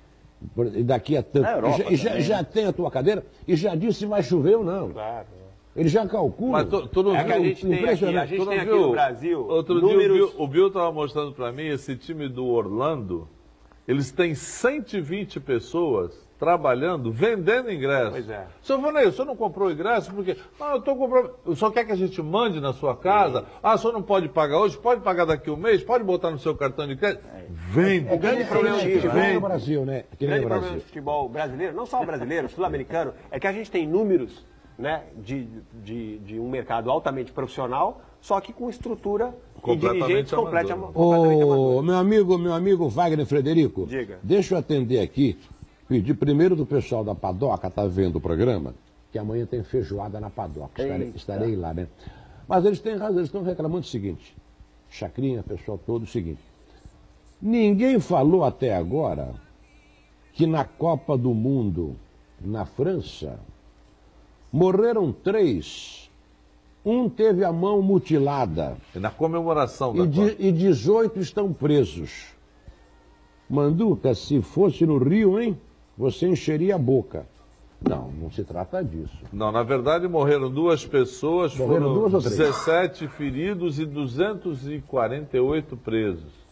E daqui a tanto. Já tem a tua cadeira e já diz se vai chover ou não. Claro. Eles já calculam. Mas tu não É que a viu? gente tem aqui, a gente Tu não tem aqui viu? no Brasil Outro números... dia o Bill estava mostrando para mim esse time do Orlando. Eles têm 120 pessoas trabalhando, vendendo ingressos. Pois é. Seu Vanei, o senhor não comprou ingresso porque... Não, eu estou comprando... O senhor quer que a gente mande na sua casa? Ah, o senhor não pode pagar hoje? Pode pagar daqui a um mês? Pode botar no seu cartão de crédito? Vende. O grande problema Que nem no Brasil, né? Que O nem grande no problema Brasil. do futebol brasileiro, não só o brasileiro, o sul-americano, é que a gente tem números, né, de um mercado altamente profissional, só que com estrutura e dirigentes completamente Ô, meu amigo Wagner Frederico, Diga. deixa eu atender aqui, pedir primeiro do pessoal da Padoca, tá vendo o programa, que amanhã tem feijoada na Padoca, estarei lá, né? Mas eles têm razão, eles estão reclamando o seguinte, Chacrinha, pessoal todo, o seguinte, ninguém falou até agora que na Copa do Mundo, na França, morreram 3, um teve a mão mutilada. É na comemoração da E 18 estão presos. Manduca, se fosse no Rio, hein, você encheria a boca. Não, não se trata disso. Não, na verdade morreram 2 pessoas, Morreram foram 2 ou 3? 17 feridos e 248 presos.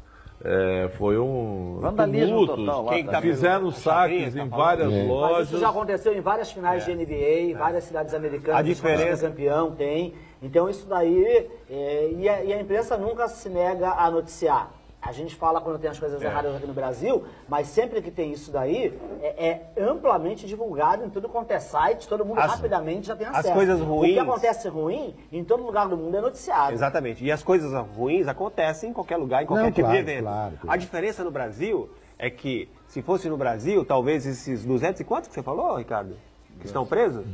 Foi um Vandalismo tumulto. total. Quem tá Fizeram vendo? saques em várias Mas lojas. isso já aconteceu em várias finais de NBA, várias cidades americanas. A diferença- O campeão tem. Então isso daí, e a imprensa nunca se nega a noticiar. A gente fala quando tem as coisas erradas aqui no Brasil, mas sempre que tem isso daí, é amplamente divulgado em tudo quanto é site, todo mundo rapidamente já tem acesso. coisas ruins- O que acontece ruim, em todo lugar do mundo é noticiado. Exatamente. E as coisas ruins acontecem em qualquer lugar, em qualquer Não, tipo claro, de evento. claro. A diferença no Brasil é que, se fosse no Brasil, talvez esses 200 e quantos que você falou, Ricardo? Que estão presos?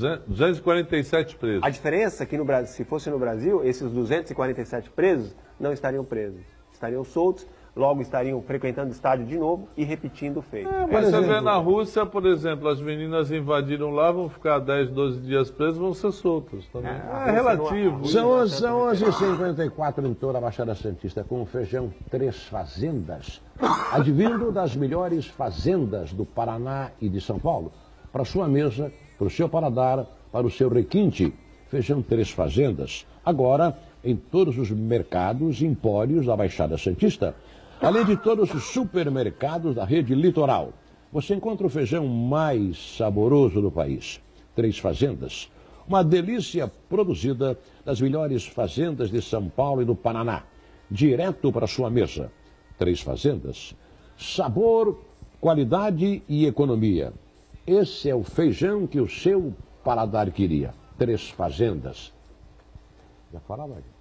247 presos. A diferença é que no Brasil, se fosse no Brasil, esses 247 presos não estariam presos. Estariam soltos, logo estariam frequentando o estádio de novo e repetindo o feito. Mas você vê na Rússia, por exemplo, as meninas invadiram lá, vão ficar 10, 12 dias presas, vão ser soltas também. É relativo. São 11h54 em toda a Baixada Santista, com o feijão 3 Fazendas, advindo das melhores fazendas do Paraná e de São Paulo, para sua mesa, para o seu paladar, para o seu requinte. Feijão 3 Fazendas, agora em todos os mercados e empórios da Baixada Santista, além de todos os supermercados da rede Litoral. Você encontra o feijão mais saboroso do país. 3 Fazendas, uma delícia produzida das melhores fazendas de São Paulo e do Paraná, direto para sua mesa. 3 Fazendas, sabor, qualidade e economia. Esse é o feijão que o seu paladar queria. 3 Fazendas. Já falava aqui.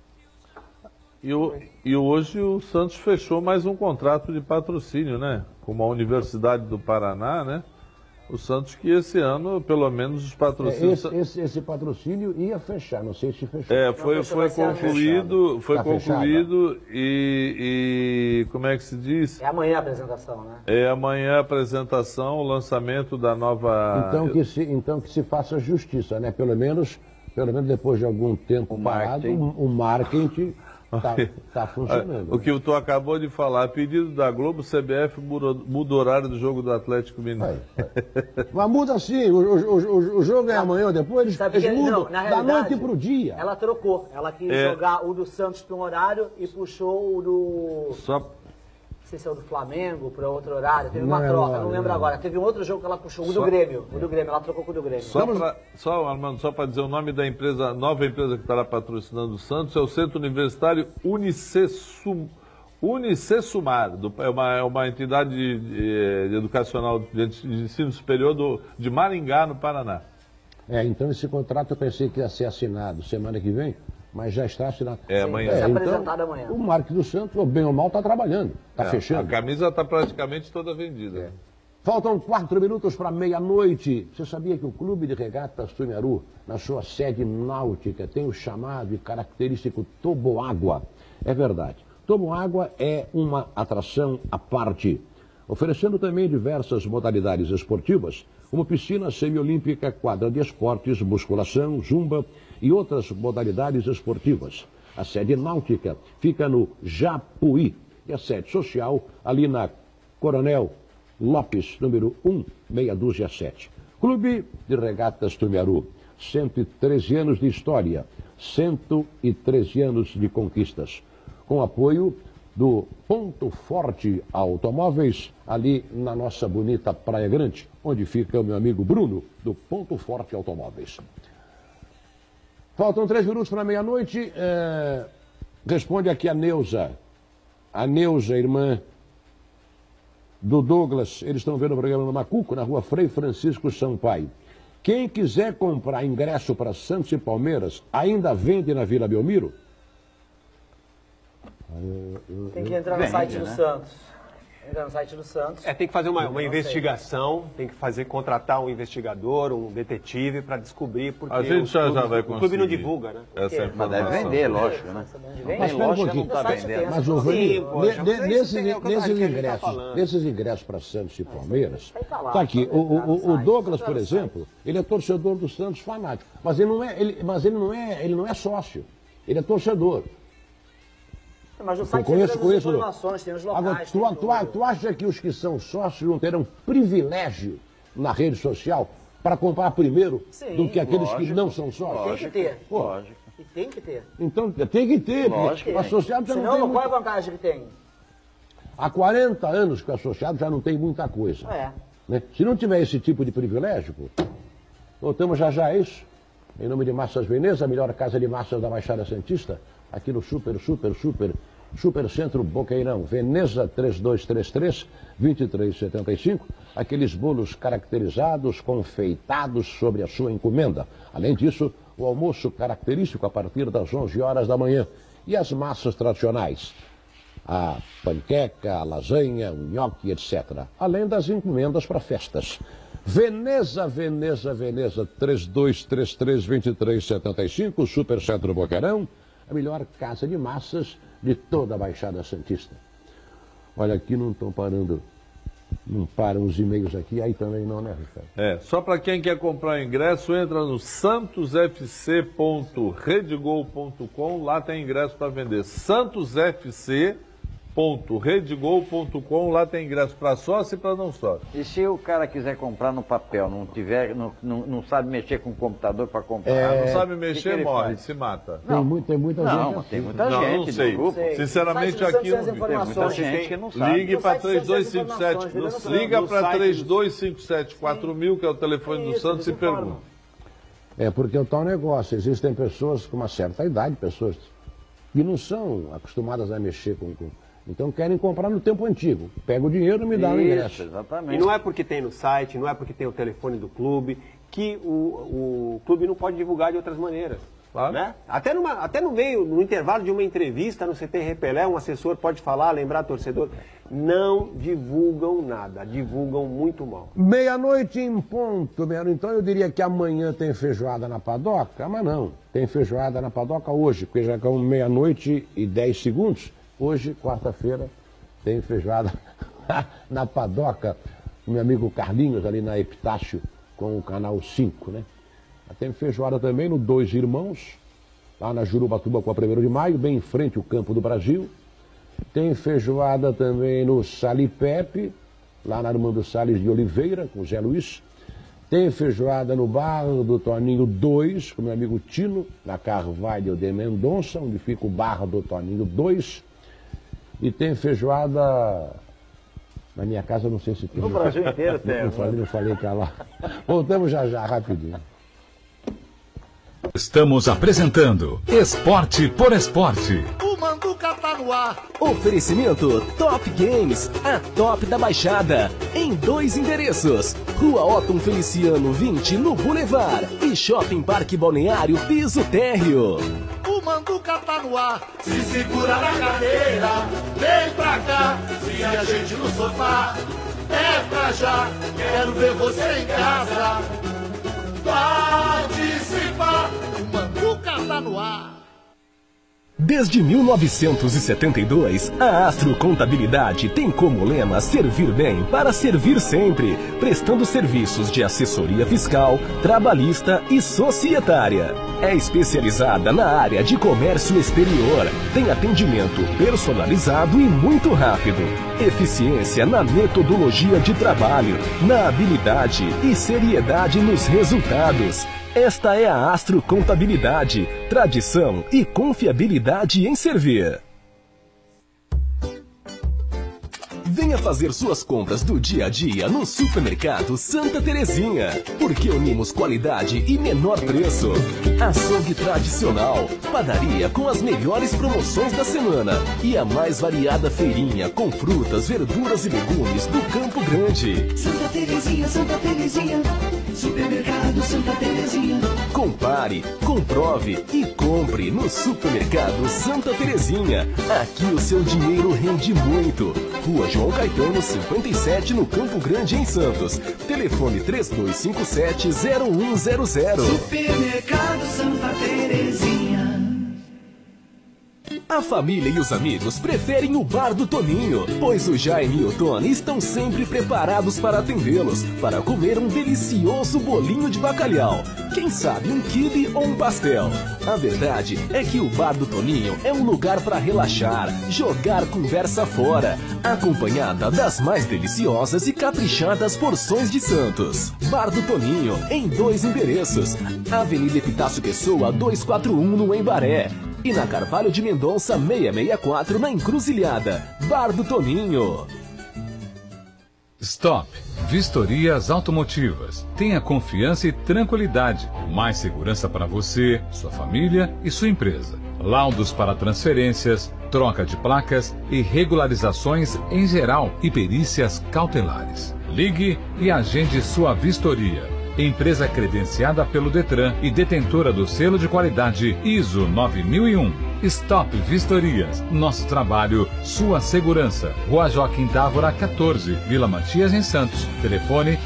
E hoje o Santos fechou mais um contrato de patrocínio, né? Com uma Universidade do Paraná, né? O Santos que esse ano, pelo menos, os patrocínios... Esse patrocínio ia fechar, não sei se fechou. Foi concluído, Tá fechado. e como é que se diz? É amanhã a apresentação, né? É amanhã a apresentação, o lançamento da nova... Então que se faça justiça, né? Pelo menos depois de algum tempo parado, o marketing está funcionando. O que tu acabou de falar, a pedido da Globo, o CBF muda o horário do jogo do Atlético Mineiro. Mas muda sim, o jogo é amanhã ou depois, eles mudam da noite para o dia. Ela trocou, ela quis jogar o do Santos para um horário e puxou o do... Não sei se é o do Flamengo para outro horário, teve uma troca, não lembro agora. Teve um outro jogo que ela puxou, o do Grêmio, ela trocou com o do Grêmio. Armando, só para dizer o nome da empresa, a nova empresa que estará patrocinando o Santos é o Centro Universitário Unicesumar, é uma entidade educacional de ensino superior de Maringá, no Paraná. Então esse contrato eu pensei que ia ser assinado semana que vem, mas já está assinado. Amanhã. Vai ser apresentado amanhã. O marketing do Santos, ou bem ou mal, está trabalhando, está fechando. A camisa está praticamente toda vendida. Faltam 4 minutos para meia-noite. Você sabia que o Clube de Regatas Tunharu, na sua sede náutica, tem o chamado e característico toboágua? É verdade. Toboágua é uma atração à parte, oferecendo também diversas modalidades esportivas, como piscina semiolímpica, quadra de esportes, musculação, zumba e outras modalidades esportivas. A sede náutica fica no Japuí e a sede social ali na Coronel Lopes, número 1, meia dúzia 7. Clube de Regatas Tunharu, 113 anos de história, 113 anos de conquistas. Com apoio do Ponto Forte Automóveis, ali na nossa bonita Praia Grande, onde fica o meu amigo Bruno, do Ponto Forte Automóveis. Faltam 3 minutos para meia-noite. Responde aqui a Neuza. A Neuza, irmã do Douglas. Eles estão vendo o programa no Macuco, na rua Frei Francisco Sampaio. Quem quiser comprar ingresso para Santos e Palmeiras, ainda vende na Vila Belmiro? Tem que entrar no site do Santos. Entrar no site do Santos. Tem que fazer uma investigação, tem que contratar um investigador, um detetive para descobrir, porque a gente já vai conseguir. O clube não divulga, né? Essa mas deve vender, lógico, né? Mas espera um pouquinho. Mas o nesses ingressos para Santos e Palmeiras, tá aqui, o Douglas, por exemplo, ele é torcedor do Santos fanático, mas ele não é sócio, ele é torcedor. Mas no site conheço. Informações, tem os locais. Agora, tu acha que os que são sócios não terão privilégio na rede social para comprar primeiro do que aqueles que não são sócios? Tem que ter. Lógico. E tem que ter. Então, tem que ter. Lógico. O associado já não tem Senão, qual é a vantagem que tem? Há 40 anos que o associado já não tem muita coisa. Né? Se não tiver esse tipo de privilégio, voltamos já a isso. Em nome de Massas Veneza, a melhor casa de massas da Baixada Santista, aqui no Super Centro Boqueirão, Veneza 3233-2375, aqueles bolos caracterizados, confeitados sobre a sua encomenda. Além disso, o almoço característico a partir das 11 horas da manhã. E as massas tradicionais, a panqueca, a lasanha, o nhoque, etc. Além das encomendas para festas. Veneza 3233-2375, Super Centro Boqueirão, a melhor casa de massas de toda a Baixada Santista. Olha, aqui não estão parando, não param os e-mails aqui, aí também não, né, Ricardo? Só para quem quer comprar ingresso, entra no santosfc.redgol.com, lá tem ingresso para vender. santosfc.redgol.com, lá tem ingresso para sócio e para não sócio. E se o cara quiser comprar no papel, não sabe mexer com o computador para comprar? Não sabe mexer, morre, se mata. Tem muita gente. Tem muita gente. Não sei. Sinceramente, aqui não vi. Tem muita gente que não sabe. Ligue para 3257. Liga para 3257-4000, que é o telefone do Santos, e pergunta. Porque é o tal negócio. Existem pessoas com uma certa idade, pessoas que não são acostumadas a mexer com então querem comprar no tempo antigo. Pega o dinheiro e me dá o ingresso. Exatamente. E não é porque tem no site, não é porque tem o telefone do clube, que o clube não pode divulgar de outras maneiras. Claro. Né? Até no intervalo de uma entrevista no CT Repelé, um assessor pode falar, lembrar torcedor. Não divulgam nada, divulgam muito mal. Meia-noite em ponto, então eu diria que amanhã tem feijoada na Padoca, mas não, tem feijoada na Padoca hoje, porque já são 00:10. Hoje, quarta-feira, tem feijoada na Padoca, meu amigo Carlinhos, ali na Epitácio, com o Canal 5, né? Tem feijoada também no Dois Irmãos, lá na Jurubatuba com a 1º de Maio, bem em frente ao Campo do Brasil. Tem feijoada também no Sali Pepe, lá na Armando Salles de Oliveira, com o Zé Luiz. Tem feijoada no Bar do Toninho 2, com meu amigo Tino, na Carvalho de Mendonça, onde fica o Bar do Toninho 2. E tem feijoada na minha casa, não sei se tem. No Brasil inteiro tem. Não falei pra lá. Voltamos já, rapidinho. Estamos apresentando Esporte por Esporte. O Manduca tá no ar. Oferecimento Top Games, a top da Baixada. Em 2 endereços: Rua Otton Feliciano 20, no Boulevard, e Shopping Parque Balneário Piso Térreo. O Manduca tá no ar. Se segura na cadeira, vem pra cá. Se a gente no sofá, é pra já. Quero ver você em casa participar. O Manduca tá no ar. Desde 1972, a Astro Contabilidade tem como lema servir bem para servir sempre, prestando serviços de assessoria fiscal, trabalhista e societária. É especializada na área de comércio exterior, tem atendimento personalizado e muito rápido, eficiência na metodologia de trabalho, na habilidade e seriedade nos resultados. Esta é a Astro Contabilidade, tradição e confiabilidade em servir. Venha fazer suas compras do dia a dia no Supermercado Santa Terezinha, porque unimos qualidade e menor preço. Açougue tradicional, padaria com as melhores promoções da semana e a mais variada feirinha com frutas, verduras e legumes do Campo Grande. Santa Terezinha, Supermercado Santa Terezinha. Compare, comprove e compre no Supermercado Santa Terezinha. Aqui o seu dinheiro rende muito. Rua João Caetano, 57, no Campo Grande, em Santos. Telefone 3257-0100. Supermercado Santa Terezinha. A família e os amigos preferem o Bar do Toninho, pois o Jaime e o Tony estão sempre preparados para atendê-los, para comer um delicioso bolinho de bacalhau, quem sabe um quibe ou um pastel. A verdade é que o Bar do Toninho é um lugar para relaxar, jogar conversa fora, acompanhada das mais deliciosas e caprichadas porções de Santos. Bar do Toninho, em 2 endereços: Avenida Epitácio Pessoa, 241, no Embaré, e na Carvalho de Mendonça 664, na Encruzilhada. Bar do Toninho. Stop Vistorias Automotivas. Tenha confiança e tranquilidade. Mais segurança para você, sua família e sua empresa. Laudos para transferências, troca de placas e regularizações em geral e perícias cautelares. Ligue e agende sua vistoria. Empresa credenciada pelo Detran e detentora do selo de qualidade ISO 9001. Stop Vistorias. Nosso trabalho, sua segurança. Rua Joaquim Dávora, 14, Vila Matias, em Santos. Telefone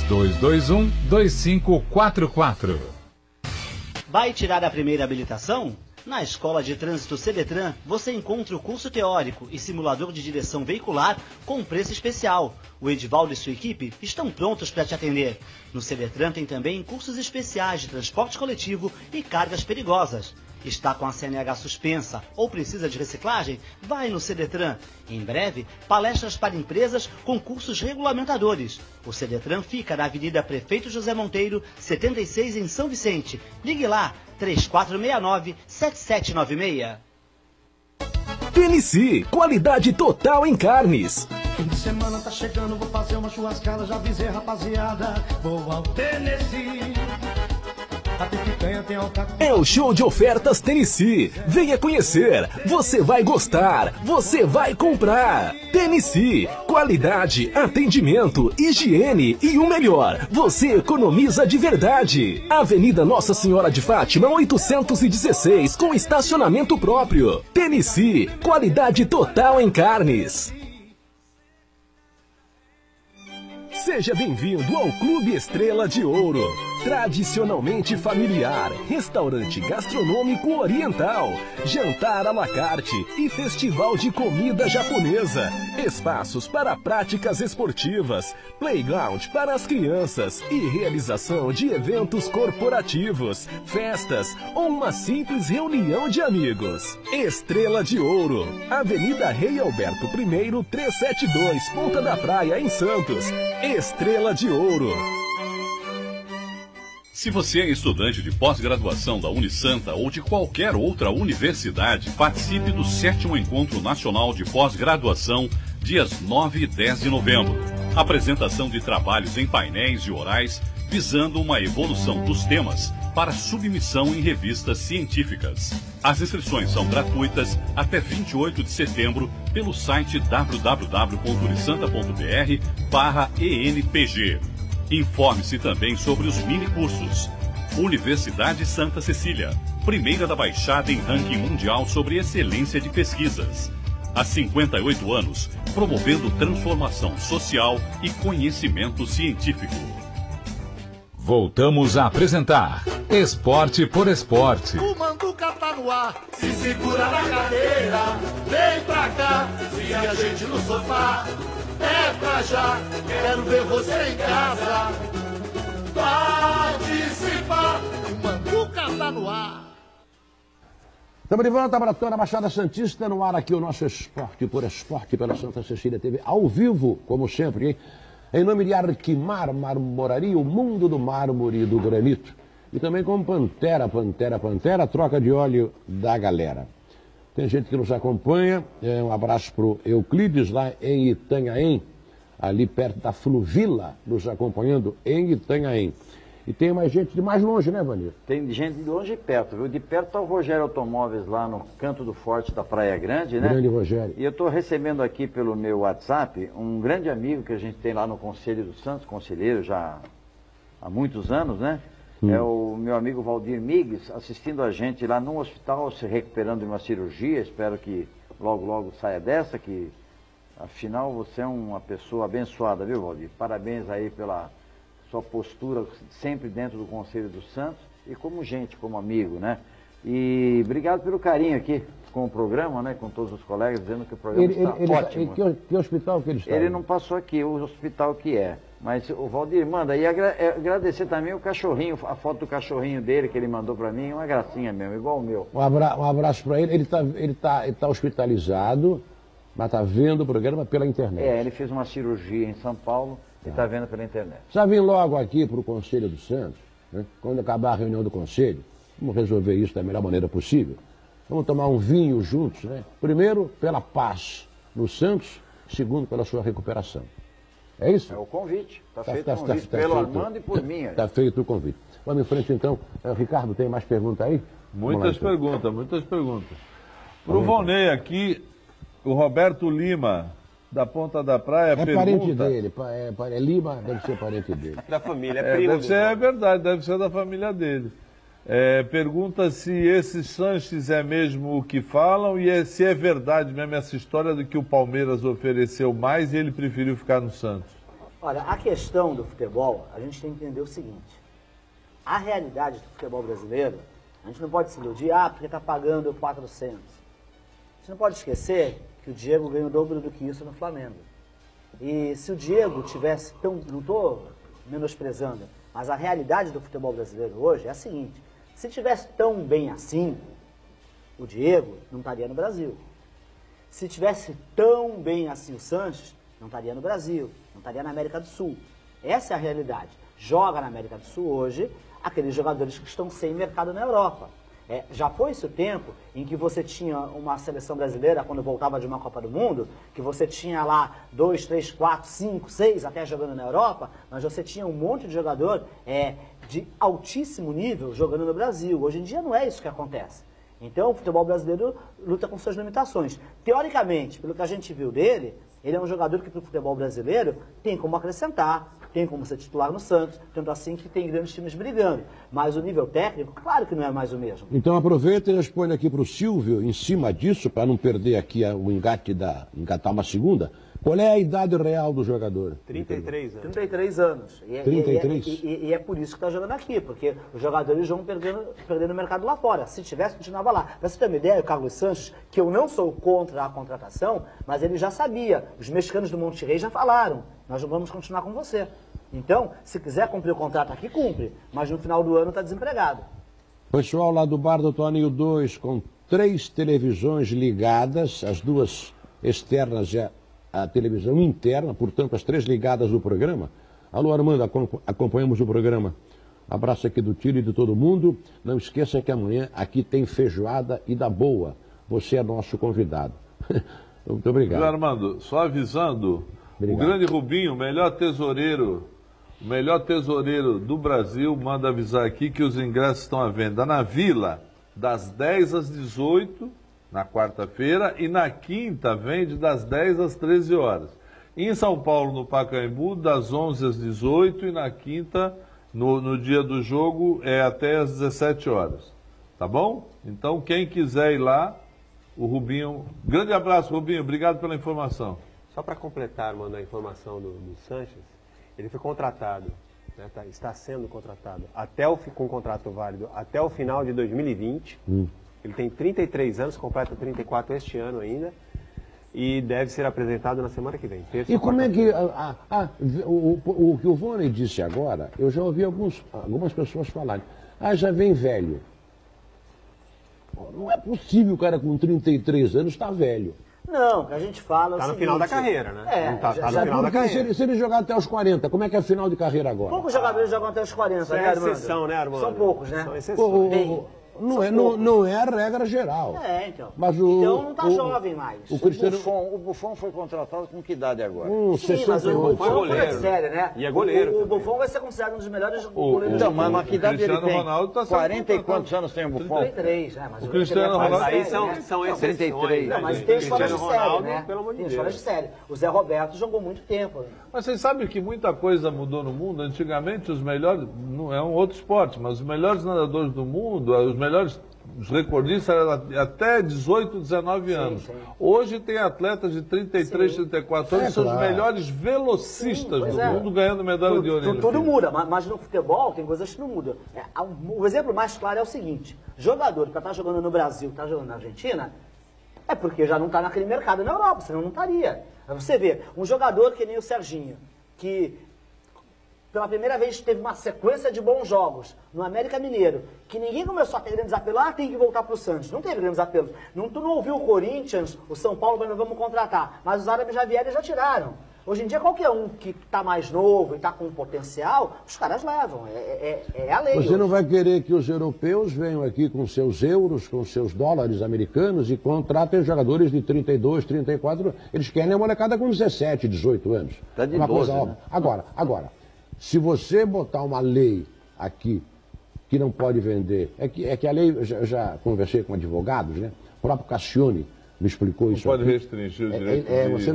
3221-2544. Vai tirar a primeira habilitação? Na Escola de Trânsito CDTran, você encontra o curso teórico e simulador de direção veicular com preço especial. O Edivaldo e sua equipe estão prontos para te atender. No CDTran tem também cursos especiais de transporte coletivo e cargas perigosas. Está com a CNH suspensa ou precisa de reciclagem? Vai no CDTran. Em breve, palestras para empresas com cursos regulamentadores. O CDTran fica na Avenida Prefeito José Monteiro, 76, em São Vicente. Ligue lá, 3469-7796. TNC, qualidade total em carnes. Fim de semana tá chegando, vou fazer uma churrascada, já avisei, rapaziada. Vou ao Tennessee. É o show de ofertas TNC. Venha conhecer. Você vai gostar. Você vai comprar. TNC. Qualidade, atendimento, higiene e o melhor, você economiza de verdade. Avenida Nossa Senhora de Fátima, 816, com estacionamento próprio. TNC. Qualidade total em carnes. Seja bem-vindo ao Clube Estrela de Ouro. Tradicionalmente familiar, restaurante gastronômico oriental, jantar à la carte e festival de comida japonesa. Espaços para práticas esportivas, playground para as crianças e realização de eventos corporativos, festas ou uma simples reunião de amigos. Estrela de Ouro, Avenida Rei Alberto I, 372, Ponta da Praia, em Santos. Estrela de Ouro. Se você é estudante de pós-graduação da Unisanta ou de qualquer outra universidade, participe do 7º Encontro Nacional de Pós-Graduação, dias 9 e 10 de novembro. Apresentação de trabalhos em painéis e orais, visando uma evolução dos temas para submissão em revistas científicas. As inscrições são gratuitas até 28 de setembro pelo site www.unisanta.br/ENPG. Informe-se também sobre os mini-cursos. Universidade Santa Cecília, primeira da Baixada em ranking mundial sobre excelência de pesquisas. Há 58 anos, promovendo transformação social e conhecimento científico. Voltamos a apresentar Esporte por Esporte. O Manduca tá no ar, se segura na cadeira, vem pra cá, se a gente no sofá. É pra já, quero ver você em casa participar. O Manduca tá no ar. Estamos de volta para toda a Baixada Santista, no ar aqui o nosso Esporte por Esporte pela Santa Cecília TV, ao vivo, como sempre, hein? Em nome de Arquimar Marmoraria, o mundo do mármore e do granito. E também com Pantera, troca de óleo da galera. Tem gente que nos acompanha, um abraço para o Euclides lá em Itanhaém, ali perto da Fluvila, nos acompanhando em Itanhaém. E tem mais gente de mais longe, né, Vanir? Tem gente de longe e perto, viu? De perto está o Rogério Automóveis lá no Canto do Forte da Praia Grande, né? Grande Rogério. E eu estou recebendo aqui pelo meu WhatsApp um grande amigo que a gente tem lá no Conselho do Santos, conselheiro já há muitos anos, né? É o meu amigo Valdir Migues, assistindo a gente lá no hospital, se recuperando de uma cirurgia. Espero que logo, logo saia dessa, que afinal você é uma pessoa abençoada, viu, Valdir? Parabéns aí pela sua postura sempre dentro do Conselho dos Santos e como gente, como amigo, né? E obrigado pelo carinho aqui com o programa, né? Com todos os colegas, dizendo que o programa está ótimo. Que hospital que ele está? Ele não passou aqui, o hospital que é. Mas o Valdir manda, e agradecer também o cachorrinho, a foto do cachorrinho dele que ele mandou para mim, uma gracinha mesmo, igual o meu. Um abraço para ele. Ele tá hospitalizado, mas está vendo o programa pela internet. Ele fez uma cirurgia em São Paulo e está vendo pela internet. Já vim logo aqui para o Conselho do Santos, né? Quando acabar a reunião do Conselho, vamos resolver isso da melhor maneira possível. Vamos tomar um vinho juntos, né? Primeiro, pela paz no Santos, segundo, pela sua recuperação. É isso? É o convite. Está feito o convite pelo Armando e por mim. Está feito o convite. Vamos em frente então. Ricardo, tem mais perguntas aí? Muitas perguntas. Para o Volney aqui, o Roberto Lima, da Ponta da Praia, pergunta... parente dele, Lima deve ser parente dele. Da família, é primo dele. É verdade, deve ser da família dele. Pergunta se esse Sanches é mesmo o que falam e se é verdade mesmo essa história de que o Palmeiras ofereceu mais e ele preferiu ficar no Santos. Olha, a questão do futebol, a gente tem que entender o seguinte. A realidade do futebol brasileiro, a gente não pode se iludir, porque está pagando 400. A gente não pode esquecer que o Diego ganha o dobro do que isso no Flamengo. E se o Diego tivesse tão... Não estou menosprezando, mas a realidade do futebol brasileiro hoje é a seguinte. Se tivesse tão bem assim, o Diego não estaria no Brasil. Se tivesse tão bem assim o Sanches, não estaria no Brasil, não estaria na América do Sul. Essa é a realidade. Joga na América do Sul hoje aqueles jogadores que estão sem mercado na Europa. Já foi esse o tempo em que você tinha uma seleção brasileira, quando voltava de uma Copa do Mundo, que você tinha lá 2, 3, 4, 5, 6 até jogando na Europa, mas você tinha um monte de jogador de altíssimo nível jogando no Brasil. Hoje em dia não é isso que acontece. Então o futebol brasileiro luta com suas limitações. Teoricamente, pelo que a gente viu dele, ele é um jogador que para o futebol brasileiro tem como acrescentar, tem como ser titular no Santos, tanto assim que tem grandes times brigando. Mas o nível técnico, claro que não é mais o mesmo. Então aproveita e responde aqui para o Silvio, em cima disso, para não perder aqui o engatar uma segunda. Qual é a idade real do jogador? 33 anos. 33 anos. 33? E é por isso que está jogando aqui, porque os jogadores vão perdendo o mercado lá fora. Se tivesse, continuava lá. Para você ter uma ideia, o Carlos Sanches, que eu não sou contra a contratação, mas ele já sabia. Os mexicanos do Monterrey já falaram. Nós vamos continuar com você. Então, se quiser cumprir o contrato aqui, cumpre. Mas no final do ano está desempregado. Pessoal lá do Bar do Toninho 2, com 3 televisões ligadas, as 2 externas e a televisão interna, portanto, as 3 ligadas do programa. Alô, Armando, acompanhamos o programa. Abraço aqui do Tiro e de todo mundo. Não esqueça que amanhã aqui tem feijoada e da boa. Você é nosso convidado. Muito obrigado. Armando, só avisando, obrigado. O grande Rubinho, o melhor tesoureiro do Brasil, manda avisar aqui que os ingressos estão à venda na Vila, das 10 às 18, na quarta-feira, e na quinta vende das 10 às 13 horas. Em São Paulo, no Pacaembu, das 11 às 18, e na quinta, no dia do jogo, até às 17 horas. Tá bom? Então, quem quiser ir lá, o Rubinho... Grande abraço, Rubinho. Obrigado pela informação. Só para completar, mano, a informação do Sanches, ele foi contratado, né, está sendo contratado com contrato válido até o final de 2020. Ele tem 33 anos, completa 34 este ano ainda, e deve ser apresentado na semana que vem. E como é que... o que o Vônei disse agora, eu já ouvi algumas pessoas falarem. Já vem velho. Não é possível o cara com 33 anos estar velho. Não, o que a gente fala é o Tá no seguinte, final da carreira, né? É, Não tá no já final da carreira. Se ele jogar até os 40, como é que é final de carreira agora? Poucos jogadores jogam até os 40, Isso né, é Armando? exceção, né, Armando? São poucos, né? São exceções. Bem, Não é a regra geral. Então. Mas Então não tá jovem mais. O Buffon foi contratado com que idade agora? Sim, mas o Buffon foi goleiro. sério, né? E é goleiro O Buffon vai ser considerado um dos melhores goleiros Então, do mas mundo. que idade ele Cristiano tem? Ronaldo tá sendo 40 e quantos anos tem o Buffon? 33, né? Mas O Cristiano Mas Ronaldo... aí são exceções. 33. né, Não, mas gente? tem histórias de Cristiano série, Ronaldo, né? pelo amor de Tem Deus. histórias de série. O Zé Roberto jogou muito tempo. Mas vocês sabem que muita coisa mudou no mundo. Antigamente, os melhores, não é um outro esporte, mas os melhores nadadores do mundo, os recordistas eram até 18, 19 anos. sim. Hoje tem atletas de 33, 34 anos, que são os melhores velocistas do mundo, ganhando medalha de ouro. Tudo muda, mas no futebol tem coisas que não mudam. O exemplo mais claro é o seguinte: jogador que está jogando no Brasil, está jogando na Argentina, é porque já não está naquele mercado na Europa, senão não estaria. Você vê, um jogador que nem o Serginho, que pela primeira vez teve uma sequência de bons jogos no América Mineiro, que ninguém começou a ter grandes apelos, tem que voltar para o Santos. Não teve grandes apelos. Tu não ouviu o Corinthians, o São Paulo, mas não vamos contratar. Mas os árabes já vieram e já tiraram. Hoje em dia, qualquer um que está mais novo e está com potencial, os caras levam. É a lei. Você não vai querer que os europeus venham aqui com seus euros, com seus dólares americanos e contratem jogadores de 32, 34. Eles querem a molecada com 17, 18 anos. Tá de uma 12, coisa né? óbvia. Agora, se você botar uma lei aqui que não pode vender, é que a lei, eu já conversei com advogados, né? O próprio Cassione me explicou isso. Pode aqui. restringir o direito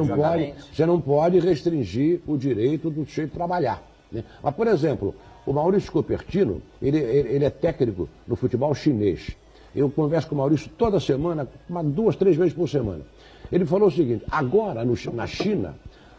Você não pode restringir o direito do sujeito trabalhar. Né? Mas, por exemplo, o Maurício Cupertino, ele é técnico no futebol chinês. Eu converso com o Maurício toda semana, 2, 3 vezes por semana. Ele falou o seguinte: agora na China,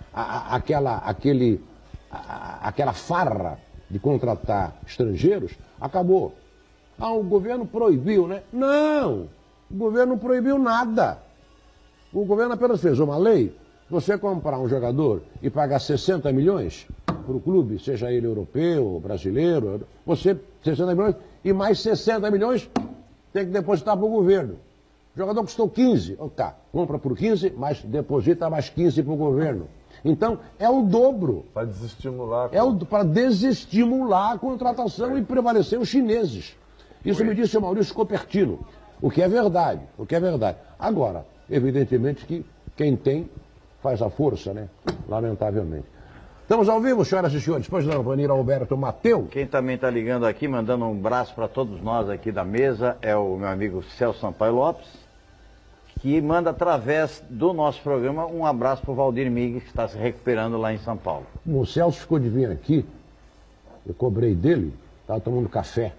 aquela farra de contratar estrangeiros acabou. O governo proibiu, né? Não! O governo não proibiu nada. O governo apenas fez uma lei. Você comprar um jogador e pagar 60 milhões para o clube, seja ele europeu, brasileiro, você, 60 milhões, e mais 60 milhões tem que depositar para o governo. O jogador custou 15, compra por 15, mas deposita mais 15 para o governo. Então, é o dobro. Para desestimular. Para desestimular a contratação e prevalecer os chineses. Isso me disse o Maurício Cupertino. O que é verdade. Agora, evidentemente que quem tem faz a força, né? Lamentavelmente. Estamos ao vivo, senhoras e senhores. Pois não, Vanir Alberto Mateu. Quem também está ligando aqui, mandando um abraço para todos nós aqui da mesa, é o meu amigo Celso Sampaio Lopes, que manda através do nosso programa um abraço para o Valdir Miguel, que está se recuperando lá em São Paulo. O Celso ficou de vir aqui, eu cobrei dele, estava tomando café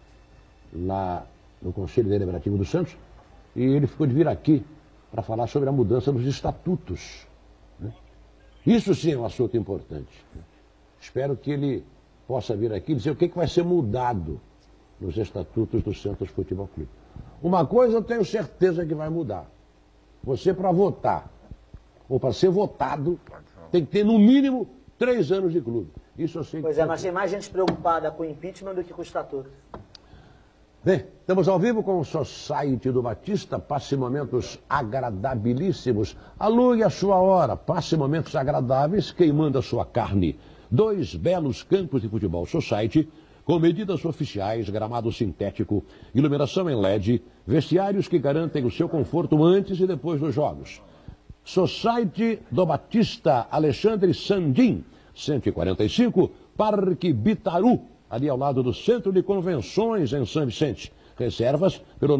lá no Conselho Deliberativo do Santos, e ele ficou de vir aqui para falar sobre a mudança dos estatutos. Né? Isso sim é um assunto importante. Né? Espero que ele possa vir aqui e dizer o que vai ser mudado nos estatutos do Santos Futebol Clube. Uma coisa eu tenho certeza que vai mudar. Você, para votar, ou para ser votado, tem que ter no mínimo 3 anos de clube. Isso eu sei que... Pois é, mas tem mais gente preocupada com o impeachment do que com o estatuto. Bem, estamos ao vivo com o Society do Batista. Passe momentos agradabilíssimos. Alugue a sua hora. Passe momentos agradáveis queimando a sua carne. 2 belos campos de futebol Society, com medidas oficiais, gramado sintético, iluminação em LED, vestiários que garantem o seu conforto antes e depois dos jogos. Society do Batista, Alexandre Sandim, 145, Parque Bitaru, ali ao lado do Centro de Convenções em São Vicente. Reservas pelo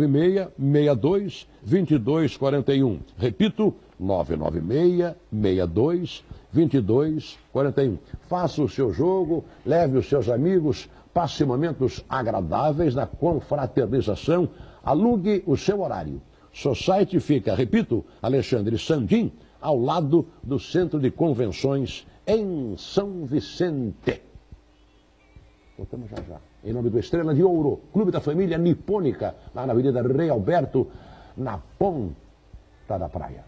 996-62-2241. Repito, 996-62-2241. Faça o seu jogo, leve os seus amigos, passe momentos agradáveis na confraternização, alugue o seu horário. Society fica, repito, Alexandre Sandim, ao lado do Centro de Convenções em São Vicente. Voltamos já. Em nome do Estrela de Ouro, Clube da Família Nipônica, lá na Avenida Rei Alberto, na Ponta da Praia.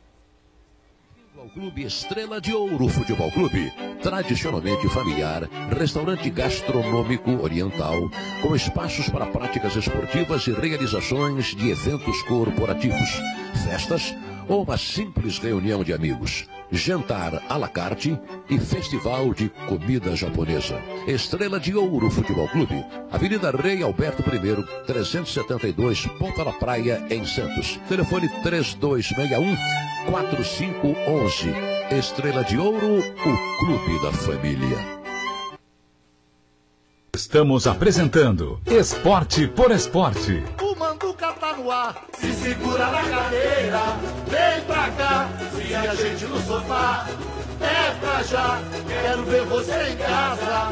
Ao Clube Estrela de Ouro Futebol Clube, tradicionalmente familiar, restaurante gastronômico oriental, com espaços para práticas esportivas e realizações de eventos corporativos, festas ou uma simples reunião de amigos. Jantar à la carte e festival de comida japonesa. Estrela de Ouro Futebol Clube, Avenida Rei Alberto I, 372, Ponta da Praia, em Santos. Telefone 3261-4511. Estrela de Ouro, o clube da família. Estamos apresentando Esporte por Esporte. O Manduca tá no ar, se segura na cadeira, vem pra cá, se a gente no sofá, é pra já, quero ver você em casa,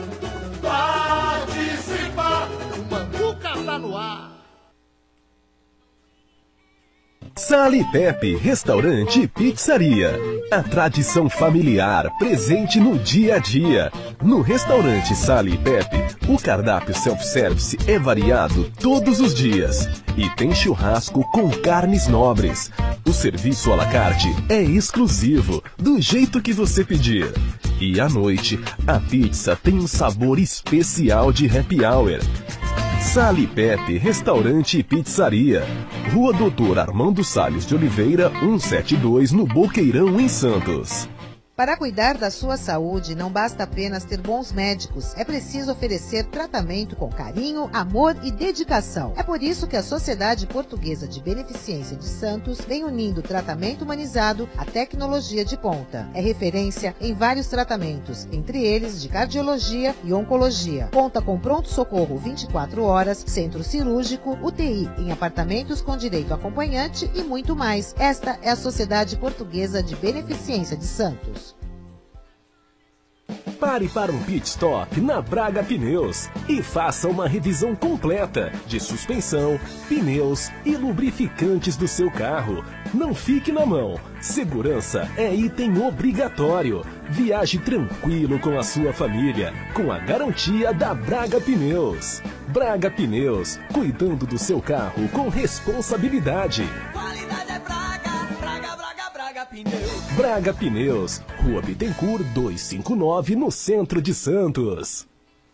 participar, o Manduca tá no ar. Sali Pepe, restaurante e pizzaria. A tradição familiar presente no dia a dia. No restaurante Sali Pepe, o cardápio self-service é variado todos os dias. E tem churrasco com carnes nobres. O serviço à la carte é exclusivo, do jeito que você pedir. E à noite, a pizza tem um sabor especial de happy hour. Sali Pepe, restaurante e pizzaria. Rua Doutor Armando Salles de Oliveira, 172, no Boqueirão, em Santos. Para cuidar da sua saúde, não basta apenas ter bons médicos. É preciso oferecer tratamento com carinho, amor e dedicação. É por isso que a Sociedade Portuguesa de Beneficência de Santos vem unindo tratamento humanizado à tecnologia de ponta. É referência em vários tratamentos, entre eles de cardiologia e oncologia. Conta com pronto-socorro 24 horas, centro cirúrgico, UTI em apartamentos com direito a acompanhante e muito mais. Esta é a Sociedade Portuguesa de Beneficência de Santos. Pare para um pit stop na Braga Pneus e faça uma revisão completa de suspensão, pneus e lubrificantes do seu carro. Não fique na mão. Segurança é item obrigatório. Viaje tranquilo com a sua família, com a garantia da Braga Pneus. Braga Pneus, cuidando do seu carro com responsabilidade. Qualidade é Braga, Braga, Braga, Braga Pneus. Braga Pneus, Rua Bittencourt 259, no centro de Santos.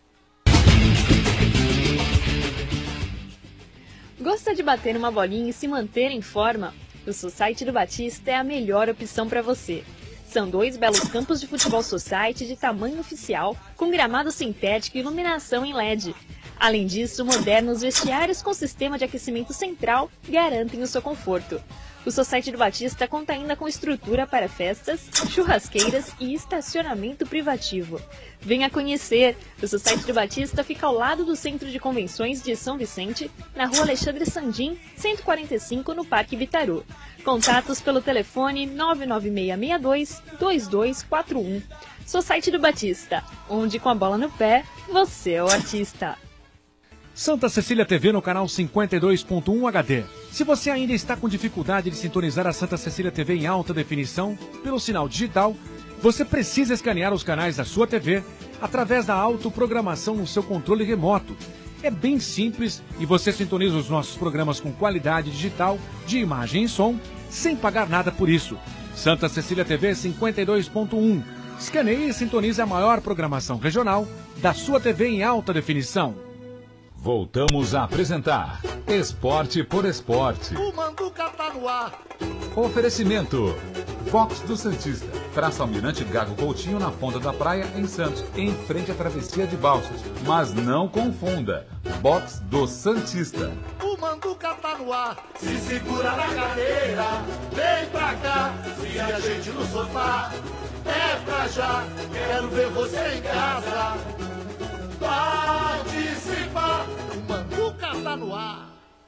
Gosta de bater uma bolinha e se manter em forma? O Society do Batista é a melhor opção para você. São 2 belos campos de futebol society de tamanho oficial, com gramado sintético e iluminação em LED. Além disso, modernos vestiários com sistema de aquecimento central garantem o seu conforto. O Society do Batista conta ainda com estrutura para festas, churrasqueiras e estacionamento privativo. Venha conhecer! O Society do Batista fica ao lado do Centro de Convenções de São Vicente, na Rua Alexandre Sandim, 145, no Parque Bitaru. Contatos pelo telefone 99662-2241. Society do Batista, onde com a bola no pé, você é o artista. Santa Cecília TV no canal 52.1 HD. Se você ainda está com dificuldade de sintonizar a Santa Cecília TV em alta definição pelo sinal digital, você precisa escanear os canais da sua TV através da autoprogramação no seu controle remoto. É bem simples e você sintoniza os nossos programas com qualidade digital de imagem e som sem pagar nada por isso. Santa Cecília TV 52.1. Escaneie e sintonize a maior programação regional da sua TV em alta definição. Voltamos a apresentar Esporte por Esporte. O Manduca tá no ar. Oferecimento. Box do Santista. Praça Almirante Gago Coutinho, na Ponta da Praia, em Santos, em frente à Travessia de Balsas. Mas não confunda. Box do Santista. O Manduca tá no ar. Se segura na cadeira, vem pra cá. Se a gente no sofá, é pra já. Quero ver você em casa. Participar, o Manduca tá no ar.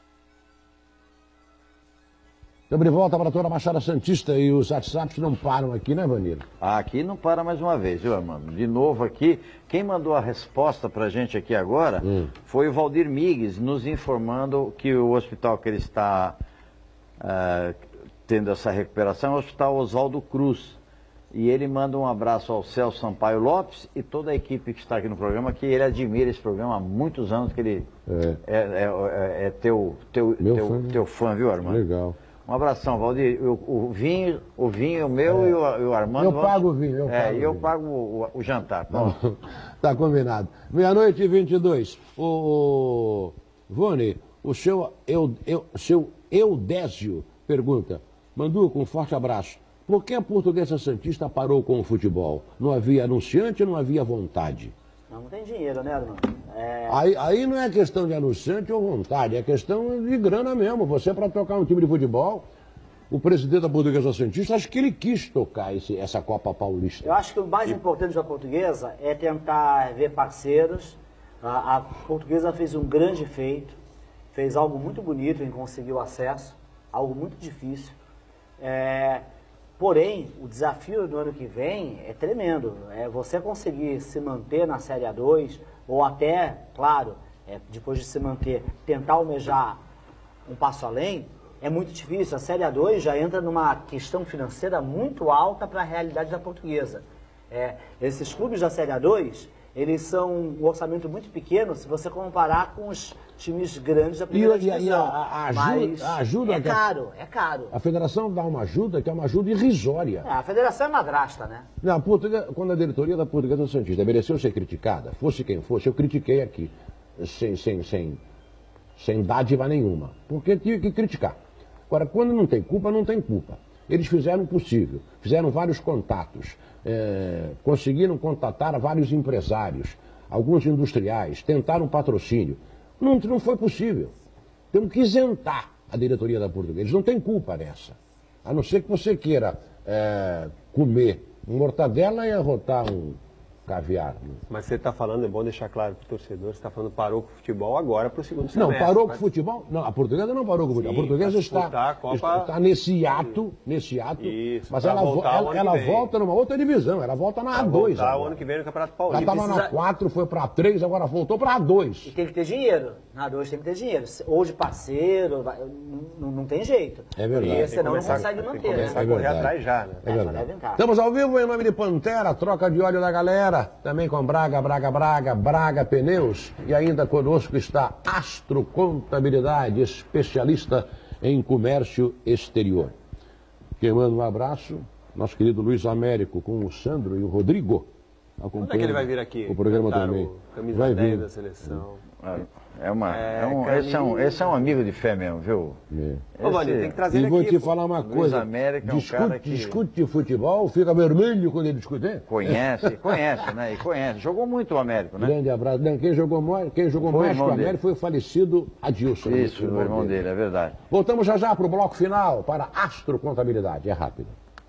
Estamos de volta para toda a Baixada Santista e os WhatsApps não param aqui, né, Vanilo? Aqui não para mais uma vez, viu, Armando? De novo aqui, quem mandou a resposta pra gente aqui agora foi o Valdir Migues, nos informando que o hospital que ele está tendo essa recuperação é o Hospital Oswaldo Cruz. E ele manda um abraço ao Celso Sampaio Lopes e toda a equipe que está aqui no programa, que ele admira esse programa há muitos anos, que ele é teu fã, viu, Armando? Legal. Um abração, Valdir. O vinho meu e o Armando... Eu pago o vinho, eu pago o jantar. Tá combinado. 00:22. Vone, o seu Eudésio pergunta, Manduca, um forte abraço. Por que a Portuguesa Santista parou com o futebol? Não havia anunciante, não havia vontade. Não tem dinheiro, né, Armando? Aí não é questão de anunciante ou vontade, é questão de grana mesmo. Você, para tocar um time de futebol, o presidente da Portuguesa Santista, acho que ele quis tocar essa Copa Paulista. Eu acho que o mais importante da Portuguesa é tentar ver parceiros. A Portuguesa fez um grande feito, fez algo muito bonito em conseguir o acesso, algo muito difícil. Porém, o desafio do ano que vem é tremendo. Você conseguir se manter na Série A2, ou até, claro, depois de se manter, tentar almejar um passo além, é muito difícil. A Série A2 já entra numa questão financeira muito alta para a realidade da Portuguesa. Esses clubes da Série A2, eles são um orçamento muito pequeno se você comparar com os times grandes da primeira divisão. A ajuda é caro, é caro. A federação dá uma ajuda que é uma ajuda irrisória. A federação é madrasta, né? Não, quando a diretoria da Portuguesa Santista mereceu ser criticada, fosse quem fosse, eu critiquei aqui, sem dádiva nenhuma, porque tinha que criticar. Agora, quando não tem culpa, não tem culpa. Eles fizeram o possível, fizeram vários contatos, conseguiram contatar vários empresários, alguns industriais, tentaram patrocínio. Não foi possível. Temos que isentar a diretoria da Portuguesa. Eles não têm culpa nessa. A não ser que você queira comer uma mortadela e arrotar um caviar. Mas você está falando, é bom deixar claro para o torcedor, você está falando parou com o futebol agora para o segundo semestre. Não, parou com o futebol? Não, a Portuguesa não parou com o futebol. A Portuguesa está nesse ato, Isso, mas ela volta numa outra divisão, ela volta na A2. O ano que vem no Campeonato Paulista. Ela estava na 4, foi para A3, agora voltou para A2. E tem que ter dinheiro. Na A2 tem que ter dinheiro. Ou de parceiro, não tem jeito. É verdade. Porque senão não consegue manter. Tem que começar a correr atrás já, né? É verdade. Estamos ao vivo em nome de Pantera, troca de óleo da galera. Também com Braga Pneus. E ainda conosco está Astro Contabilidade, especialista em comércio exterior. Quem manda um abraço, nosso querido Luiz Américo, com o Sandro e o Rodrigo. Quando é que ele vai vir aqui? O programa também. Camisa vai 10 vir. da seleção. Esse é um amigo de fé mesmo, viu? Ô, Valinho, tem que trazer ele aqui. E vou te falar uma coisa. América é um cara que discute de futebol, fica vermelho quando ele discute. Conhece, né? E conhece. Jogou muito o Américo, né? Grande abraço. Não, quem jogou mais que o Américo foi o falecido Adilson. Isso, o irmão dele, é verdade. Voltamos já para o bloco final, para Astro Contabilidade. É rápido.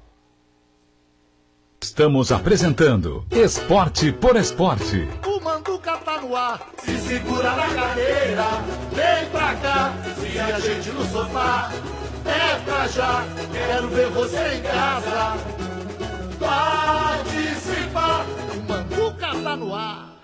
Estamos apresentando Esporte por Esporte. O Manduca tá no ar, se segura na cadeira, vem pra cá, se a gente no sofá, é pra já, quero ver você em casa, participar, o Manduca tá no ar.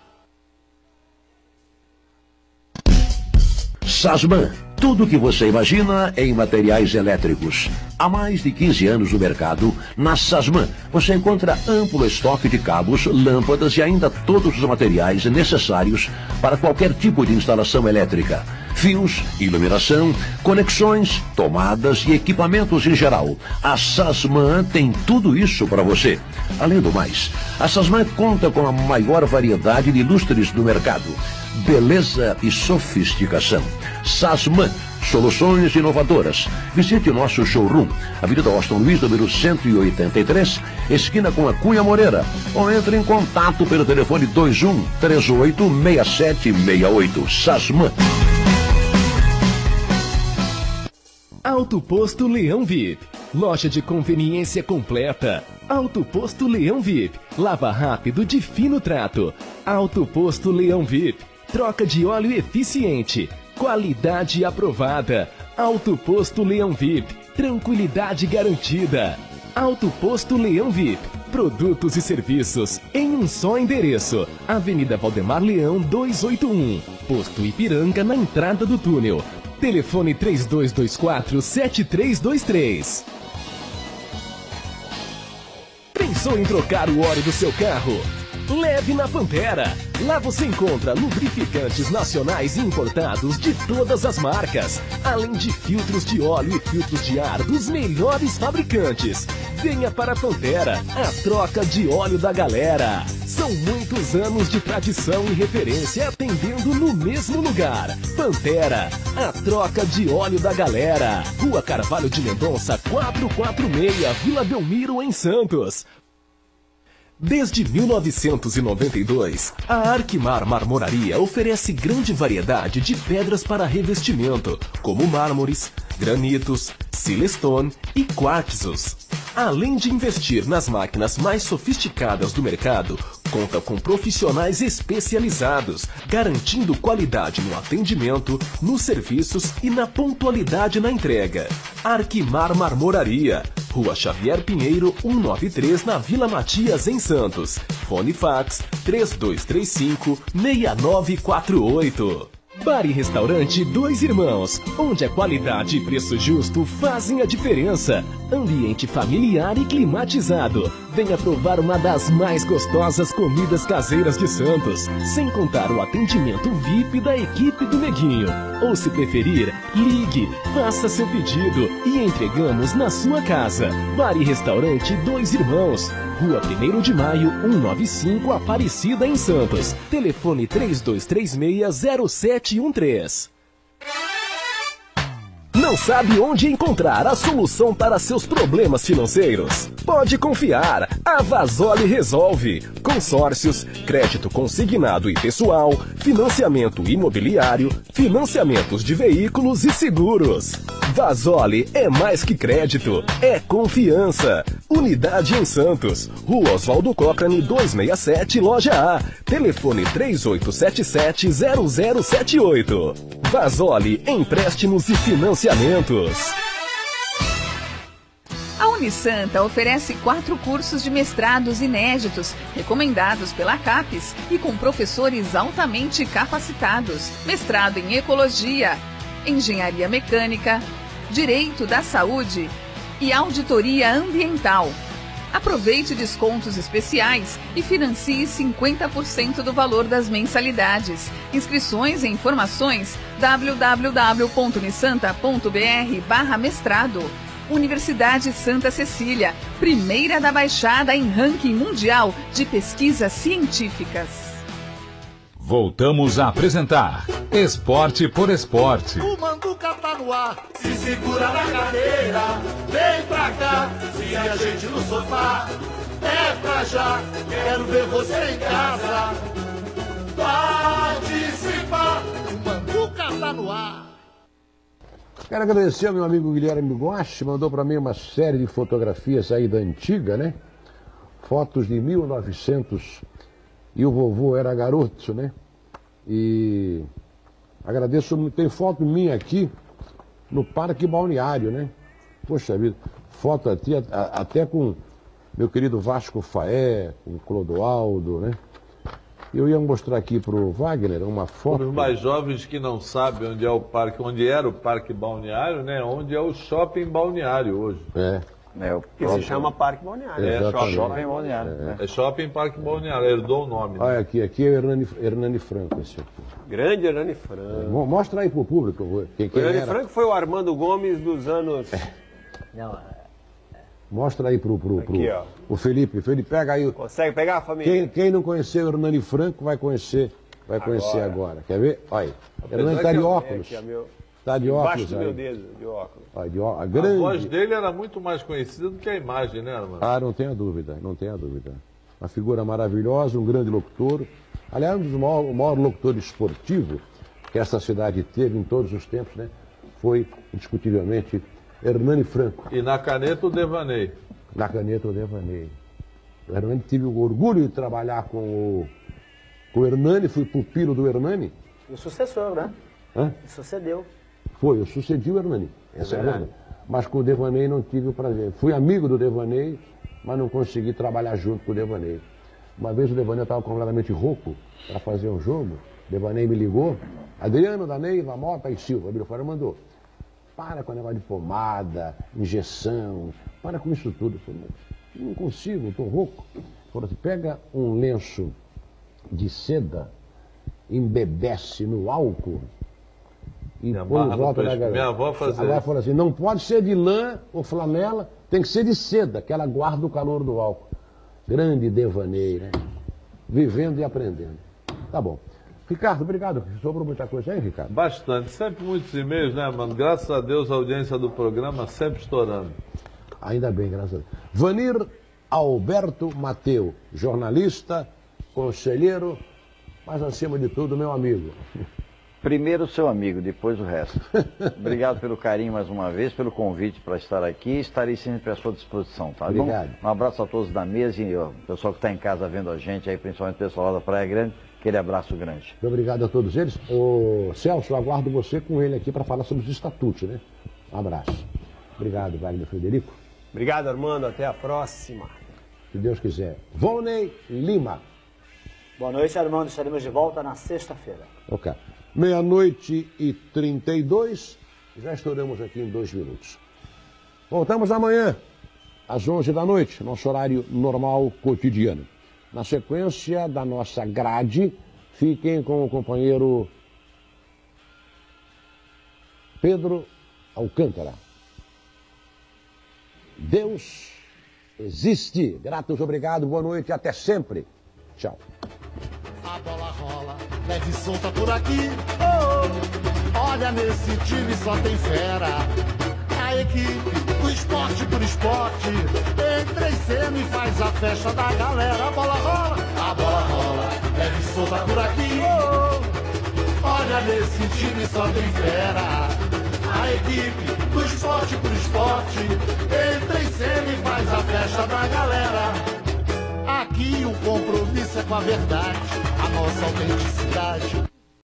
Sasman, tudo o que você imagina em materiais elétricos. Há mais de 15 anos no mercado, na Sasman você encontra amplo estoque de cabos, lâmpadas e ainda todos os materiais necessários para qualquer tipo de instalação elétrica. Fios, iluminação, conexões, tomadas e equipamentos em geral. A Sasman tem tudo isso para você. Além do mais, a Sasman conta com a maior variedade de lustres do mercado. Beleza e sofisticação. Sasman, soluções inovadoras. Visite o nosso showroom, Avenida Austin Luiz, número 183, esquina com a Cunha Moreira. Ou entre em contato pelo telefone 21386768. Sasman. Auto Posto Leão VIP. Loja de conveniência completa. Auto Posto Leão VIP. Lava rápido de fino trato. Auto Posto Leão VIP. Troca de óleo eficiente. Qualidade aprovada. Auto Posto Leão VIP. Tranquilidade garantida. Auto Posto Leão VIP. Produtos e serviços em um só endereço. Avenida Valdemar Leão 281. Posto Ipiranga na entrada do túnel. Telefone 3224-7323. Pensou em trocar o óleo do seu carro? Leve na Pantera. Lá você encontra lubrificantes nacionais e importados de todas as marcas, além de filtros de óleo e filtros de ar dos melhores fabricantes. Venha para a Pantera, a troca de óleo da galera. São muitos anos de tradição e referência atendendo no mesmo lugar. Pantera, a troca de óleo da galera. Rua Carvalho de Mendonça, 446, Vila Belmiro, em Santos. Desde 1992, a Arquimar Marmoraria oferece grande variedade de pedras para revestimento, como mármores, granitos, silestone e quartzos. Além de investir nas máquinas mais sofisticadas do mercado, conta com profissionais especializados, garantindo qualidade no atendimento, nos serviços e na pontualidade na entrega. Arquimar Marmoraria, Rua Xavier Pinheiro, 193, na Vila Matias, em Santos. Fone fax 3235-6948. Bar e Restaurante Dois Irmãos, onde a qualidade e preço justo fazem a diferença. Ambiente familiar e climatizado. Venha provar uma das mais gostosas comidas caseiras de Santos, sem contar o atendimento VIP da equipe do Neguinho. Ou, se preferir, ligue, faça seu pedido e entregamos na sua casa. Bar e Restaurante Dois Irmãos, Rua 1º de Maio, 195, Aparecida, em Santos. Telefone 3236-0713. Não sabe onde encontrar a solução para seus problemas financeiros? Pode confiar, a Vasoli resolve. Consórcios, crédito consignado e pessoal, financiamento imobiliário, financiamentos de veículos e seguros. Vasoli é mais que crédito, é confiança. Unidade em Santos, Rua Oswaldo Cochrane 267, Loja A. Telefone 3877-0078. Vasoli, empréstimos e financiamentos. A Unisanta oferece 4 cursos de mestrados inéditos, recomendados pela CAPES e com professores altamente capacitados. Mestrado em Ecologia, Engenharia Mecânica, Direito da Saúde e Auditoria Ambiental. Aproveite descontos especiais e financie 50% do valor das mensalidades. Inscrições e informações www.unisanta.br/mestrado. Universidade Santa Cecília, primeira da Baixada em ranking mundial de pesquisas científicas. Voltamos a apresentar Esporte por Esporte. O Manduca tá no ar, se segura na cadeira, vem pra cá, se a gente no sofá, é pra já, quero ver você em casa, participar, o Manduca tá no ar. Quero agradecer ao meu amigo Guilherme Guache, mandou para mim uma série de fotografias aí da antiga, né? Fotos de 1900 e o vovô era garoto, né? E agradeço muito, tem foto minha aqui no Parque Balneário, né? Poxa vida, foto até com meu querido Vasco Faé, com o Clodoaldo, né? Eu ia mostrar aqui pro Wagner uma foto. Para os mais jovens que não sabem onde é o parque, onde era o Parque Balneário, né? Onde é o Shopping Balneário hoje. Que se chama Parque Balneário. Shopping Balneário. É Shopping Parque Balneário, herdou o nome. Né? Olha aqui é Hernani Franco, esse aqui. Grande Hernani Franco. Mostra aí pro público. Quem Hernani era. Franco foi o Armando Gomes dos anos... Mostra aí pro aqui, ó. O Felipe. Felipe, pega aí. Consegue pegar, família? Quem não conheceu o Hernani Franco vai conhecer agora. Quer ver? Olha aí. Hernani tá de óculos. Tá de óculos do aí. meu dedo, de óculos. A voz dele era muito mais conhecida do que a imagem, né, Armando? Ah, não tenha dúvida. Uma figura maravilhosa, um grande locutor. Aliás, o maior locutor esportivo que essa cidade teve em todos os tempos, né? Foi, indiscutivelmente, Hernani Franco. E na caneta o Devaney. Na caneta o Devaney. O Hernani, tive o orgulho de trabalhar com o Hernani, fui pupilo do Hernani. E o sucessor, né? Hã? Sucedeu. Foi, eu sucedi o Hernani. Essa é a verdade. Mas com o Devaney não tive o prazer. Fui amigo do Devaney, mas não consegui trabalhar junto com o Devaney. Uma vez o Devaney estava completamente rouco para fazer um jogo. O Devaney me ligou. Adriano, da Neiva, Mota e Silva. Virou fora, mandou. Para com o negócio de pomada, injeção. Para com isso tudo. Eu falei, não consigo, estou rouco. Ele falou assim, pega um lenço de seda, embebece no álcool e põe em volta da garganta. Minha avó fazia isso. Falou assim, não pode ser de lã ou flanela, tem que ser de seda, que ela guarda o calor do álcool. Grande Devaney, né? Vivendo e aprendendo. Tá bom. Ricardo, obrigado. Sobrou muita coisa aí, Ricardo? Bastante. Sempre muitos e-mails, né, mano? Graças a Deus, a audiência do programa sempre estourando. Ainda bem, graças a Deus. Vanir Alberto Mateu, jornalista, conselheiro, mas acima de tudo, meu amigo. Primeiro o seu amigo, depois o resto. Obrigado pelo carinho mais uma vez, pelo convite para estar aqui. Estarei sempre à sua disposição, tá bom? Obrigado. Um abraço a todos da mesa e o pessoal que está em casa vendo a gente, aí, principalmente o pessoal lá da Praia Grande. Aquele abraço grande. Muito obrigado a todos eles. Ô, Celso, eu aguardo você com ele aqui para falar sobre os estatutos, né? Um abraço. Obrigado, Wagner Frederico. Obrigado, Armando. Até a próxima. Se Deus quiser. Volney Lima. Boa noite, Armando. Estaremos de volta na sexta-feira. Ok. 00:32. Já estouramos aqui em 2 minutos. Voltamos amanhã, às 11 da noite, nosso horário normal cotidiano. Na sequência da nossa grade, fiquem com o companheiro Pedro Alcântara. Deus existe. Gratos, obrigado, boa noite e até sempre. Tchau. A bola rola, leve e solta por aqui. Oh, olha, nesse time só tem fera. A equipe do esporte por esporte entra em cena e faz a festa da galera. A bola rola, leve e solta por aqui. Oh, olha, nesse time só tem fera. A equipe do esporte por esporte entra em cena e faz a festa da galera. Aqui o compromisso é com a verdade, a nossa autenticidade.